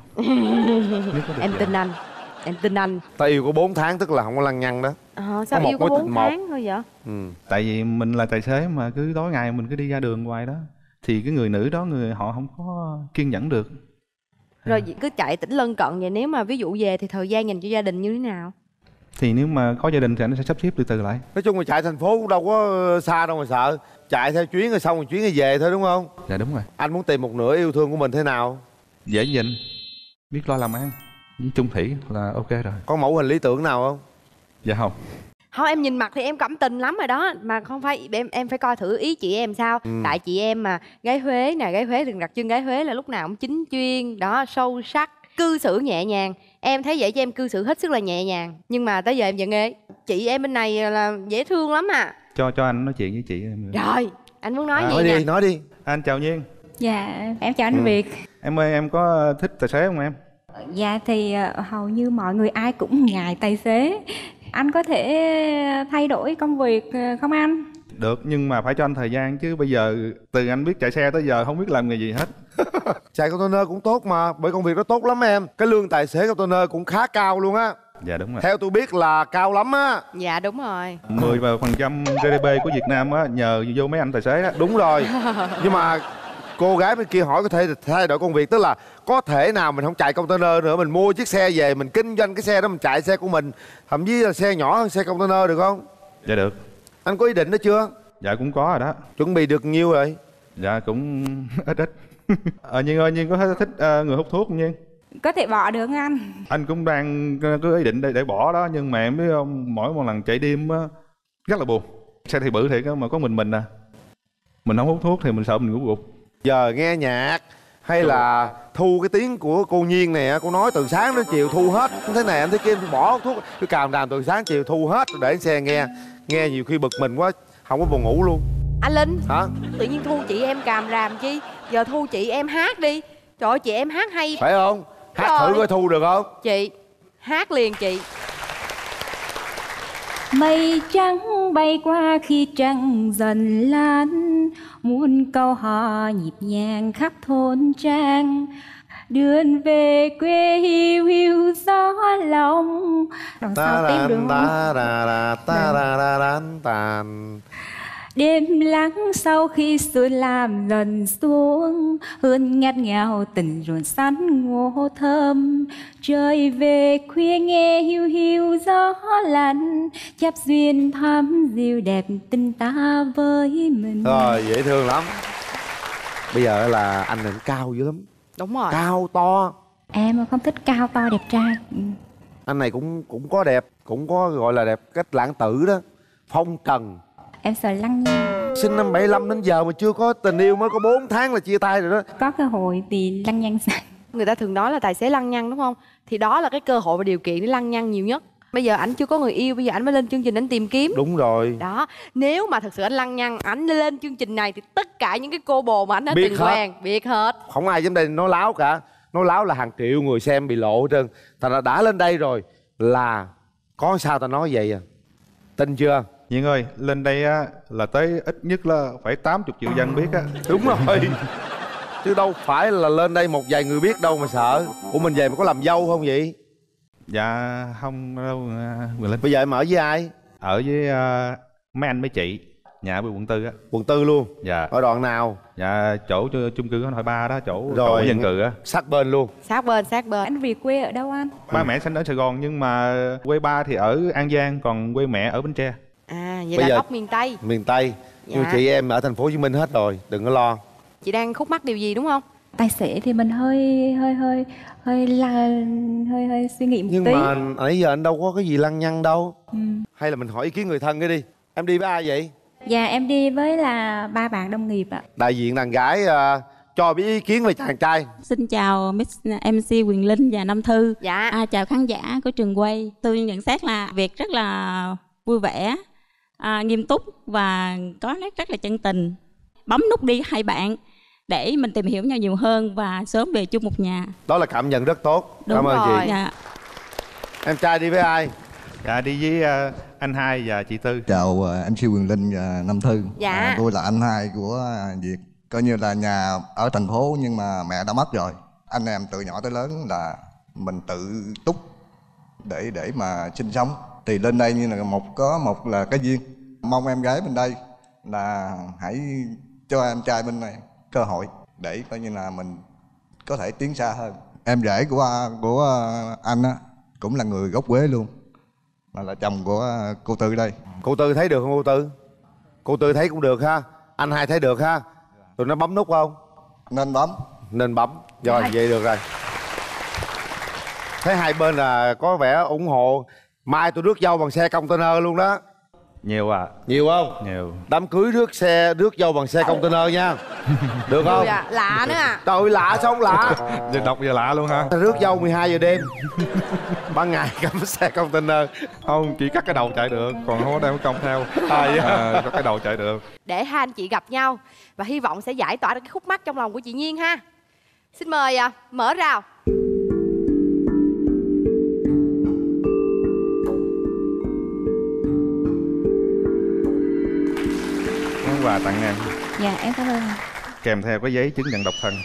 Em tin anh. Em tin anh. Ta yêu có bốn tháng tức là không có lăng nhăng đó. À, sao có yêu có bốn tháng một. thôi vậy? Ừ. Tại vì mình là tài xế mà cứ tối ngày mình cứ đi ra đường hoài đó, thì cái người nữ đó người họ không có kiên nhẫn được. Rồi cứ chạy tỉnh lân cận vậy, nếu mà ví dụ về thì thời gian dành cho gia đình như thế nào? Thì nếu mà có gia đình thì anh sẽ sắp xếp từ từ lại. Nói chung là chạy thành phố cũng đâu có xa đâu mà sợ. Chạy theo chuyến rồi xong rồi chuyến rồi về thôi đúng không? Dạ đúng rồi. Anh muốn tìm một nửa yêu thương của mình thế nào? Dễ nhìn, biết lo làm ăn, chung thủy là ok rồi. Có mẫu hình lý tưởng nào không? Dạ không. Không, em nhìn mặt thì em cảm tình lắm rồi đó. Mà không phải, em em phải coi thử ý chị em sao. ừ. Tại chị em mà gái Huế nè, gái Huế thường đặc trưng gái Huế là lúc nào cũng chính chuyên, đó, sâu sắc, cư xử nhẹ nhàng. Em thấy vậy cho em cư xử hết sức là nhẹ nhàng. Nhưng mà tới giờ em vẫn ghê. Chị em bên này là dễ thương lắm à. Cho cho anh nói chuyện với chị em. Rồi, anh muốn nói à, gì nói nè? đi, nói đi. Anh chào Nhiên. Dạ, em chào anh ừ. Việt. Em ơi, em có thích tài xế không em? Dạ thì hầu như mọi người ai cũng ngại tài xế. Anh có thể thay đổi công việc không anh? Được, nhưng mà phải cho anh thời gian chứ bây giờ từ anh biết chạy xe tới giờ không biết làm nghề gì hết. Chạy container cũng tốt mà, bởi công việc đó tốt lắm em. Cái lương tài xế container cũng khá cao luôn á. Dạ đúng rồi. Theo tôi biết là cao lắm á. Dạ đúng rồi. mười phần trăm giê đê pê của Việt Nam á, nhờ vô mấy anh tài xế á. Đúng rồi. Nhưng mà cô gái bên kia hỏi có thể thay đổi công việc, tức là có thể nào mình không chạy container nữa, mình mua chiếc xe về, mình kinh doanh cái xe đó, mình chạy xe của mình, thậm chí là xe nhỏ hơn xe container được không? Dạ được. Anh có ý định đó chưa? Dạ cũng có rồi đó. Chuẩn bị được nhiêu rồi? Dạ cũng ít ít. Ờ Nhiên ơi, Nhiên có thích uh, người hút thuốc không Nhiên? Có thể bỏ được không anh? Anh cũng đang có ý định để, để bỏ đó, nhưng mà em biết không, mỗi một lần chạy đêm á rất là buồn. Xe thì bự thiệt á, mà có mình mình à. Mình không hút thuốc thì mình sợ mình ngủ gục. Giờ nghe nhạc hay là thu cái tiếng của cô Nhiên nè, cô nói từ sáng đến chiều thu hết thế này em thấy kia, bỏ hút thuốc cứ càm đàm từ sáng chiều thu hết rồi để xe nghe. Nghe nhiều khi bực mình quá không có buồn ngủ luôn. Anh Linh hả? Tự nhiên thu chị em càm ràm chi? Giờ thu chị em hát đi. Trời ơi chị em hát hay phải không? Hát rồi. Thử coi thu được không? Chị hát liền chị. Mây trắng bay qua khi trăng dần lan, muôn câu hò nhịp nhàng khắp thôn trang. Đường về quê hiu hiu gió lòng. Đằng sau tiếp được không? Đêm lắng sau khi xuân làm dần xuống, hương ngát ngào tình ruồn sắn ngô thơm. Trời về khuya nghe hiu hiu gió lạnh, chắp duyên thắm dịu đẹp tình ta với mình. Rồi dễ thương lắm. Bây giờ là anh này cao dữ lắm. Đúng rồi. Cao to. Em không thích cao to đẹp trai. Anh này cũng cũng có đẹp, cũng có gọi là đẹp cách lãng tử đó, phong trần. Em sợ lăng nhăng. Sinh năm bảy lăm đến giờ mà chưa có tình yêu, mới có bốn tháng là chia tay rồi đó. Có cơ hội thì lăng nhăng sao? Người ta thường nói là tài xế lăng nhăng đúng không? Thì đó là cái cơ hội và điều kiện để lăng nhăng nhiều nhất. Bây giờ ảnh chưa có người yêu, bây giờ ảnh mới lên chương trình anh tìm kiếm. Đúng rồi. Đó, nếu mà thật sự anh lăng nhăng, ảnh lên chương trình này thì tất cả những cái cô bồ mà anh đã biết từng hết. quen biết hết. Không ai dám đây nói láo cả. Nói láo là hàng triệu người xem bị lộ hết trơn. Thành ra đã lên đây rồi là có sao ta nói vậy à. Tin chưa? Nhiên ơi, lên đây á là tới ít nhất là phải tám mươi triệu dân biết á. Đúng rồi. Chứ đâu phải là lên đây một vài người biết đâu mà sợ. Ủa mình về mà có làm dâu không vậy? Dạ không đâu. Mình lên. Bây giờ em ở với ai? Ở với uh, mấy anh mấy chị. Nhà ở quận tư á. Quận tư luôn? Dạ. Ở đoạn nào? Dạ chỗ chung cư Hội Ba đó, chỗ rồi tổ dân cư á. Sát bên luôn. Sát bên, sát bên. Anh về quê ở đâu anh? Ba mẹ sinh ở Sài Gòn nhưng mà quê ba thì ở An Giang, còn quê mẹ ở Bến Tre. À vậy Bây là giờ... gốc miền Tây. Miền Tây. Dạ. Nhưng chị em ở thành phố Hồ Chí Minh hết rồi, đừng có lo. Chị đang khúc mắc điều gì đúng không? Tài xế thì mình hơi hơi hơi hơi là hơi hơi suy nghĩ một Nhưng tí. mà nãy giờ anh đâu có cái gì lăng nhăng đâu. Ừ. Hay là mình hỏi ý kiến người thân cái đi. Em đi với ai vậy? Dạ em đi với là ba bạn đồng nghiệp ạ. Đại diện đàn gái uh, cho biết ý kiến về chàng trai. Xin chào em xê Quyền Linh và Nam Thư. Dạ. À, chào khán giả của trường quay. Tôi nhận xét là việc rất là vui vẻ, à, nghiêm túc và có nét rất là chân tình. Bấm nút đi hai bạn để mình tìm hiểu nhau nhiều hơn và sớm về chung một nhà. Đó là cảm nhận rất tốt. Đúng Cảm ơn rồi. chị. Dạ. Em trai đi với ai? Dạ đi với uh, anh Hai và chị Tư. Chào uh, em xê Quyền Linh và Nam Thư. Dạ. À, tôi là anh Hai của uh, Việt. Coi như là nhà ở thành phố nhưng mà mẹ đã mất rồi. Anh em từ nhỏ tới lớn là mình tự túc để để mà sinh sống. Thì lên đây như là một có một là cái duyên. Mong em gái bên đây là hãy cho em trai bên này cơ hội để coi như là mình có thể tiến xa hơn. Em rể của của anh á cũng là người gốc Quế luôn, mà là chồng của cô Tư đây. Cô Tư thấy được không cô Tư? Cô Tư thấy cũng được ha. Anh Hai thấy được ha. Tụi nó bấm nút không? Nên bấm. Nên bấm. Rồi vậy được rồi. Thấy hai bên là có vẻ ủng hộ. Mai tôi rước dâu bằng xe container luôn đó. Nhiều à? Nhiều không? Nhiều. Đám cưới rước xe rước dâu bằng xe container nha. Được không? À, lạ nữa à. Trời ơi, lạ sao không lạ? Giờ đọc giờ lạ luôn ha. Rước dâu mười hai giờ đêm. Ban ngày cắm xe container. Không, chỉ cắt cái đầu chạy được, còn không có đem cái cong theo. À, yeah. à, cắt cái đầu chạy được. Để hai anh chị gặp nhau và hy vọng sẽ giải tỏa được cái khúc mắc trong lòng của chị Nhiên ha. Xin mời à, mở rào. Món quà tặng em. Dạ em cảm ơn. Kèm theo có giấy chứng nhận độc thân.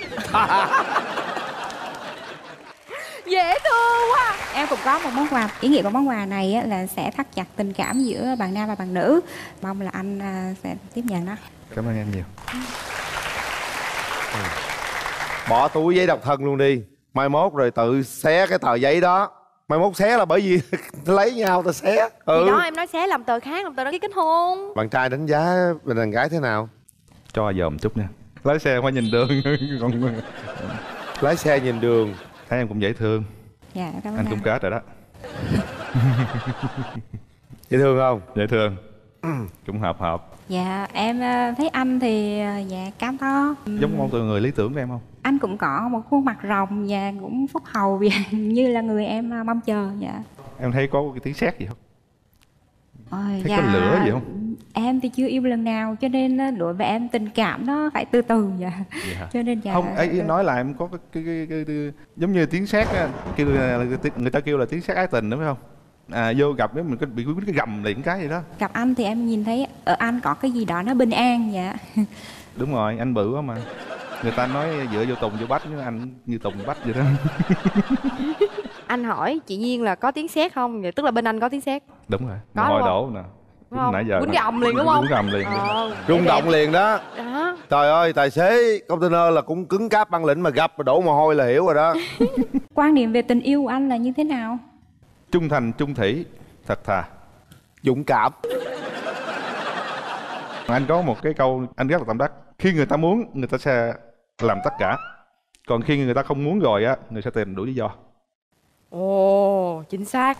Dễ thương quá. Em cũng có một món quà. Ý nghĩa của món quà này á, là sẽ thắt chặt tình cảm giữa bạn nam và bạn nữ. Mong là anh à, sẽ tiếp nhận đó. Cảm ơn em nhiều. Bỏ túi giấy độc thân luôn đi. Mai mốt rồi tự xé cái tờ giấy đó. Mai mốt xé là bởi vì lấy nhau ta xé. Ừ. Thì đó em nói xé làm tờ khác, làm tờ đăng ký kết hôn. Bạn trai đánh giá bên đàn gái thế nào? Cho dòm chút nha. Lái xe phải nhìn đường. Còn... Lái xe nhìn đường. Thấy em cũng dễ thương. Dạ cảm ơn anh. Anh cũng kết rồi đó. Dễ thương không? Dễ thương. Cũng hợp hợp. Dạ em thấy anh thì dạ cao to. Giống một người lý tưởng của em không? Anh cũng có một khuôn mặt rồng và cũng phúc hậu và như là người em mong chờ. Dạ. Em thấy có cái tiếng sét gì không? Ôi, thấy dạ, có lửa gì không? Em thì chưa yêu lần nào cho nên đối với em tình cảm nó phải từ từ. Dạ. Dạ. Cho nên dạ. Không, ấy nói là em có cái, cái, cái, cái, cái giống như tiếng sét á, kêu người ta kêu là tiếng sét ái tình đúng không? À, vô gặp với mình có bị cái gầm liền cái gì đó. Gặp anh thì em nhìn thấy ở anh có cái gì đó nó bình an. Dạ. Đúng rồi, anh bự quá mà. Người ta nói dựa vô Tùng vô Bách, nhưng anh như Tùng Bách vậy đó. Anh hỏi chị Nhiên là có tiếng sét không? Vậy tức là bên anh có tiếng sét. Đúng rồi. Có hồi đúng đổ nè. Đúng Nãy giờ quýnh gầm liền đúng không? Quýnh gầm liền. Ờ, rung động em... liền đó. Đó. Trời ơi, tài xế container là cũng cứng cáp băng lĩnh mà gặp mà đổ mồ hôi là hiểu rồi đó. Quan điểm về tình yêu của anh là như thế nào? Trung thành, trung thủy, thật thà, dũng cảm. Anh có một cái câu anh rất là tâm đắc. Khi người ta muốn, người ta sẽ làm tất cả. Còn khi người ta không muốn rồi á, người sẽ tìm đủ lý do. Ồ, chính xác.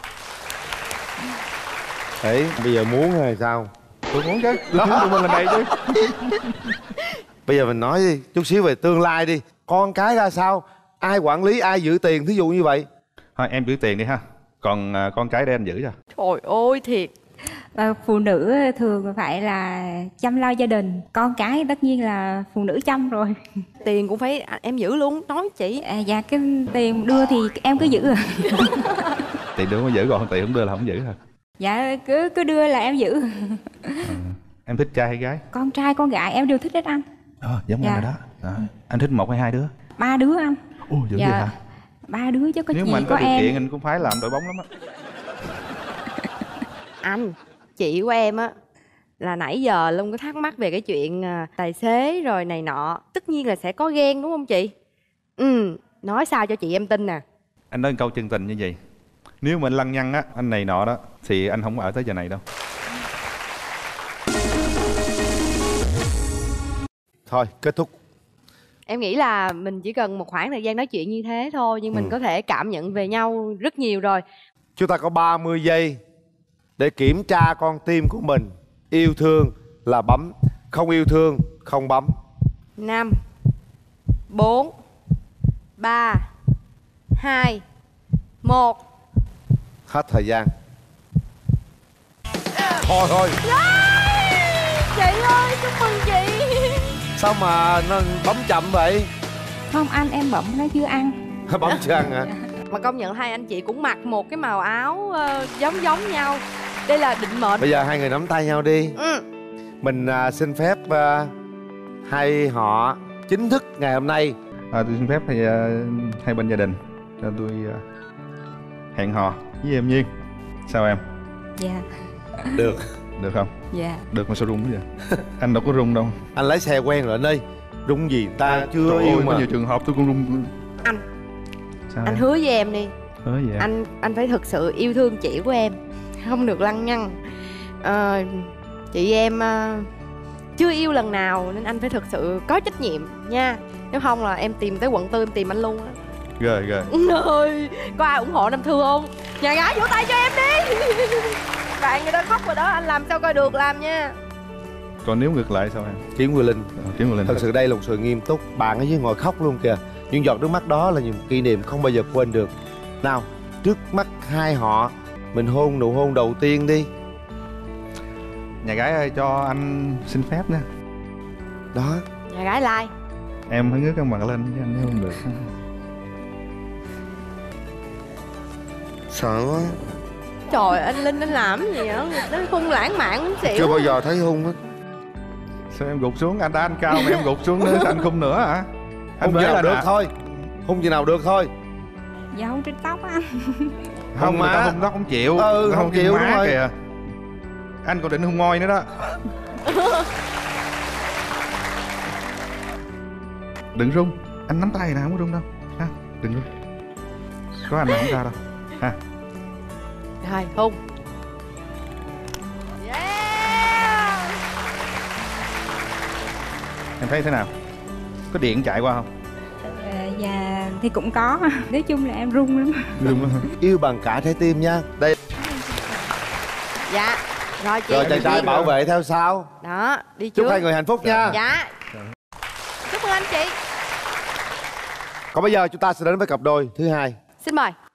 Đấy, bây giờ muốn hay sao? Tôi muốn chứ, tôi muốn tụi mình lên đây chứ. Bây giờ mình nói đi, chút xíu về tương lai đi. Con cái ra sao? Ai quản lý, ai giữ tiền, thí dụ như vậy? Thôi em giữ tiền đi ha. Còn uh, con cái để anh giữ cho. Trời ơi, thiệt. Và phụ nữ thường phải là chăm lo gia đình. Con cái tất nhiên là phụ nữ chăm rồi. Tiền cũng phải em giữ luôn, nói chị. À, dạ cái tiền đưa thì em cứ giữ à. Tiền đưa không giữ, còn tiền không đưa là không giữ hả? Dạ cứ cứ đưa là em giữ. Em thích trai hay gái? Con trai con gái em đều thích hết anh. Ờ, giống Dạ. anh rồi đó. đó. Anh thích một hay hai đứa? Ba đứa anh. Ồ, dữ Dạ. vậy hả? Ba đứa chứ có Nếu gì mà anh có có điều em. kiện anh cũng phải làm đội bóng lắm á. Anh, chị của em á là nãy giờ luôn có thắc mắc về cái chuyện à, tài xế rồi này nọ. Tất nhiên là sẽ có ghen đúng không chị? Ừ, nói sao cho chị em tin nè. Anh nói câu chân tình như vậy. Nếu mà anh lăng nhăng á, anh này nọ đó, thì anh không ở tới giờ này đâu. Thôi, kết thúc. Em nghĩ là mình chỉ cần một khoảng thời gian nói chuyện như thế thôi, nhưng mình Ừ. có thể cảm nhận về nhau rất nhiều rồi. Chúng ta có ba mươi giây để kiểm tra con tim của mình. Yêu thương là bấm, không yêu thương không bấm. Năm, bốn, ba, hai, một. Hết thời gian. Thôi thôi, Chị ơi, chúc mừng chị. sao mà nó bấm chậm vậy? Không anh, em bấm nó chưa ăn. Bấm chưa ăn hả? Mà công nhận hai anh chị cũng mặc một cái màu áo ờ, giống giống nhau. Đây là định mệnh. Bây giờ hai người nắm tay nhau đi. Ừ. Mình à, xin phép à, hai họ chính thức ngày hôm nay. À, tôi xin phép thì uh, hai bên gia đình cho tôi uh, hẹn hò với em Nhiên. Sao em? Dạ. Được. Được không? Dạ. Được mà sao rung quá vậy? Anh đâu có rung đâu. Anh lái xe quen rồi anh ơi. Rung gì ta chưa Trời yêu ơi, mà. có nhiều trường hợp tôi cũng rung. Anh. Sao Anh em? hứa với em đi. Hứa gì em? Anh anh phải thực sự yêu thương chị của em, không được lăng nhăng. Ờ, chị em ờ, chưa yêu lần nào nên anh phải thực sự có trách nhiệm nha. Nếu không là em tìm tới quận tư em tìm anh luôn á. Rồi rồi. Ơi, có ai ủng hộ Nam Thư không? Nhà gái vỗ tay cho em đi. Bạn người ta khóc rồi đó, anh làm sao coi được, làm nha. Còn nếu ngược lại sao em? Kiếm Quyền Linh. Ờ, Kiếm Quyền Linh. Thật sự đây là một sự nghiêm túc. Bạn ở dưới ngồi khóc luôn kìa. Những giọt nước mắt đó là những kỷ niệm không bao giờ quên được. Nào, trước mắt hai họ, mình hôn nụ hôn đầu tiên đi. Nhà gái ơi, cho anh xin phép nha. Đó. Nhà gái like. Em phải ngước cái mặt lên chứ anh thấy không được. Sợ quá. Trời, anh Linh anh làm gì vậy? Nó hung lãng mạn muốn xỉu. Chưa bao giờ thấy hung hết. Sao em gục xuống? Anh đã anh cao mà em gục xuống nữa, anh không nữa hả? Anh Hung bế gì nào lên được hả? thôi. Hung gì nào được thôi. Dạ không trên tóc anh. Không, người ta má. hung đó không chịu. Ừ, Nó không trên chịu, má đúng rồi. kìa. Anh còn định hung môi nữa đó. Đừng rung. Anh nắm tay nè, không có rung đâu ha. Đừng rung. Có anh nào không ra đâu ha. Rồi, hung. Em thấy thế nào? Có điện chạy qua không? Ờ, dạ thì cũng có. Nói chung là em run lắm. Rung lắm. Yêu bằng cả trái tim nha. Đây. Dạ. Rồi chị. Rồi chàng trai bảo vệ theo sau. Đó, đi trước. Chúc hai người hạnh phúc nha. Dạ. Chúc mừng anh chị. Còn bây giờ chúng ta sẽ đến với cặp đôi thứ hai. Xin mời.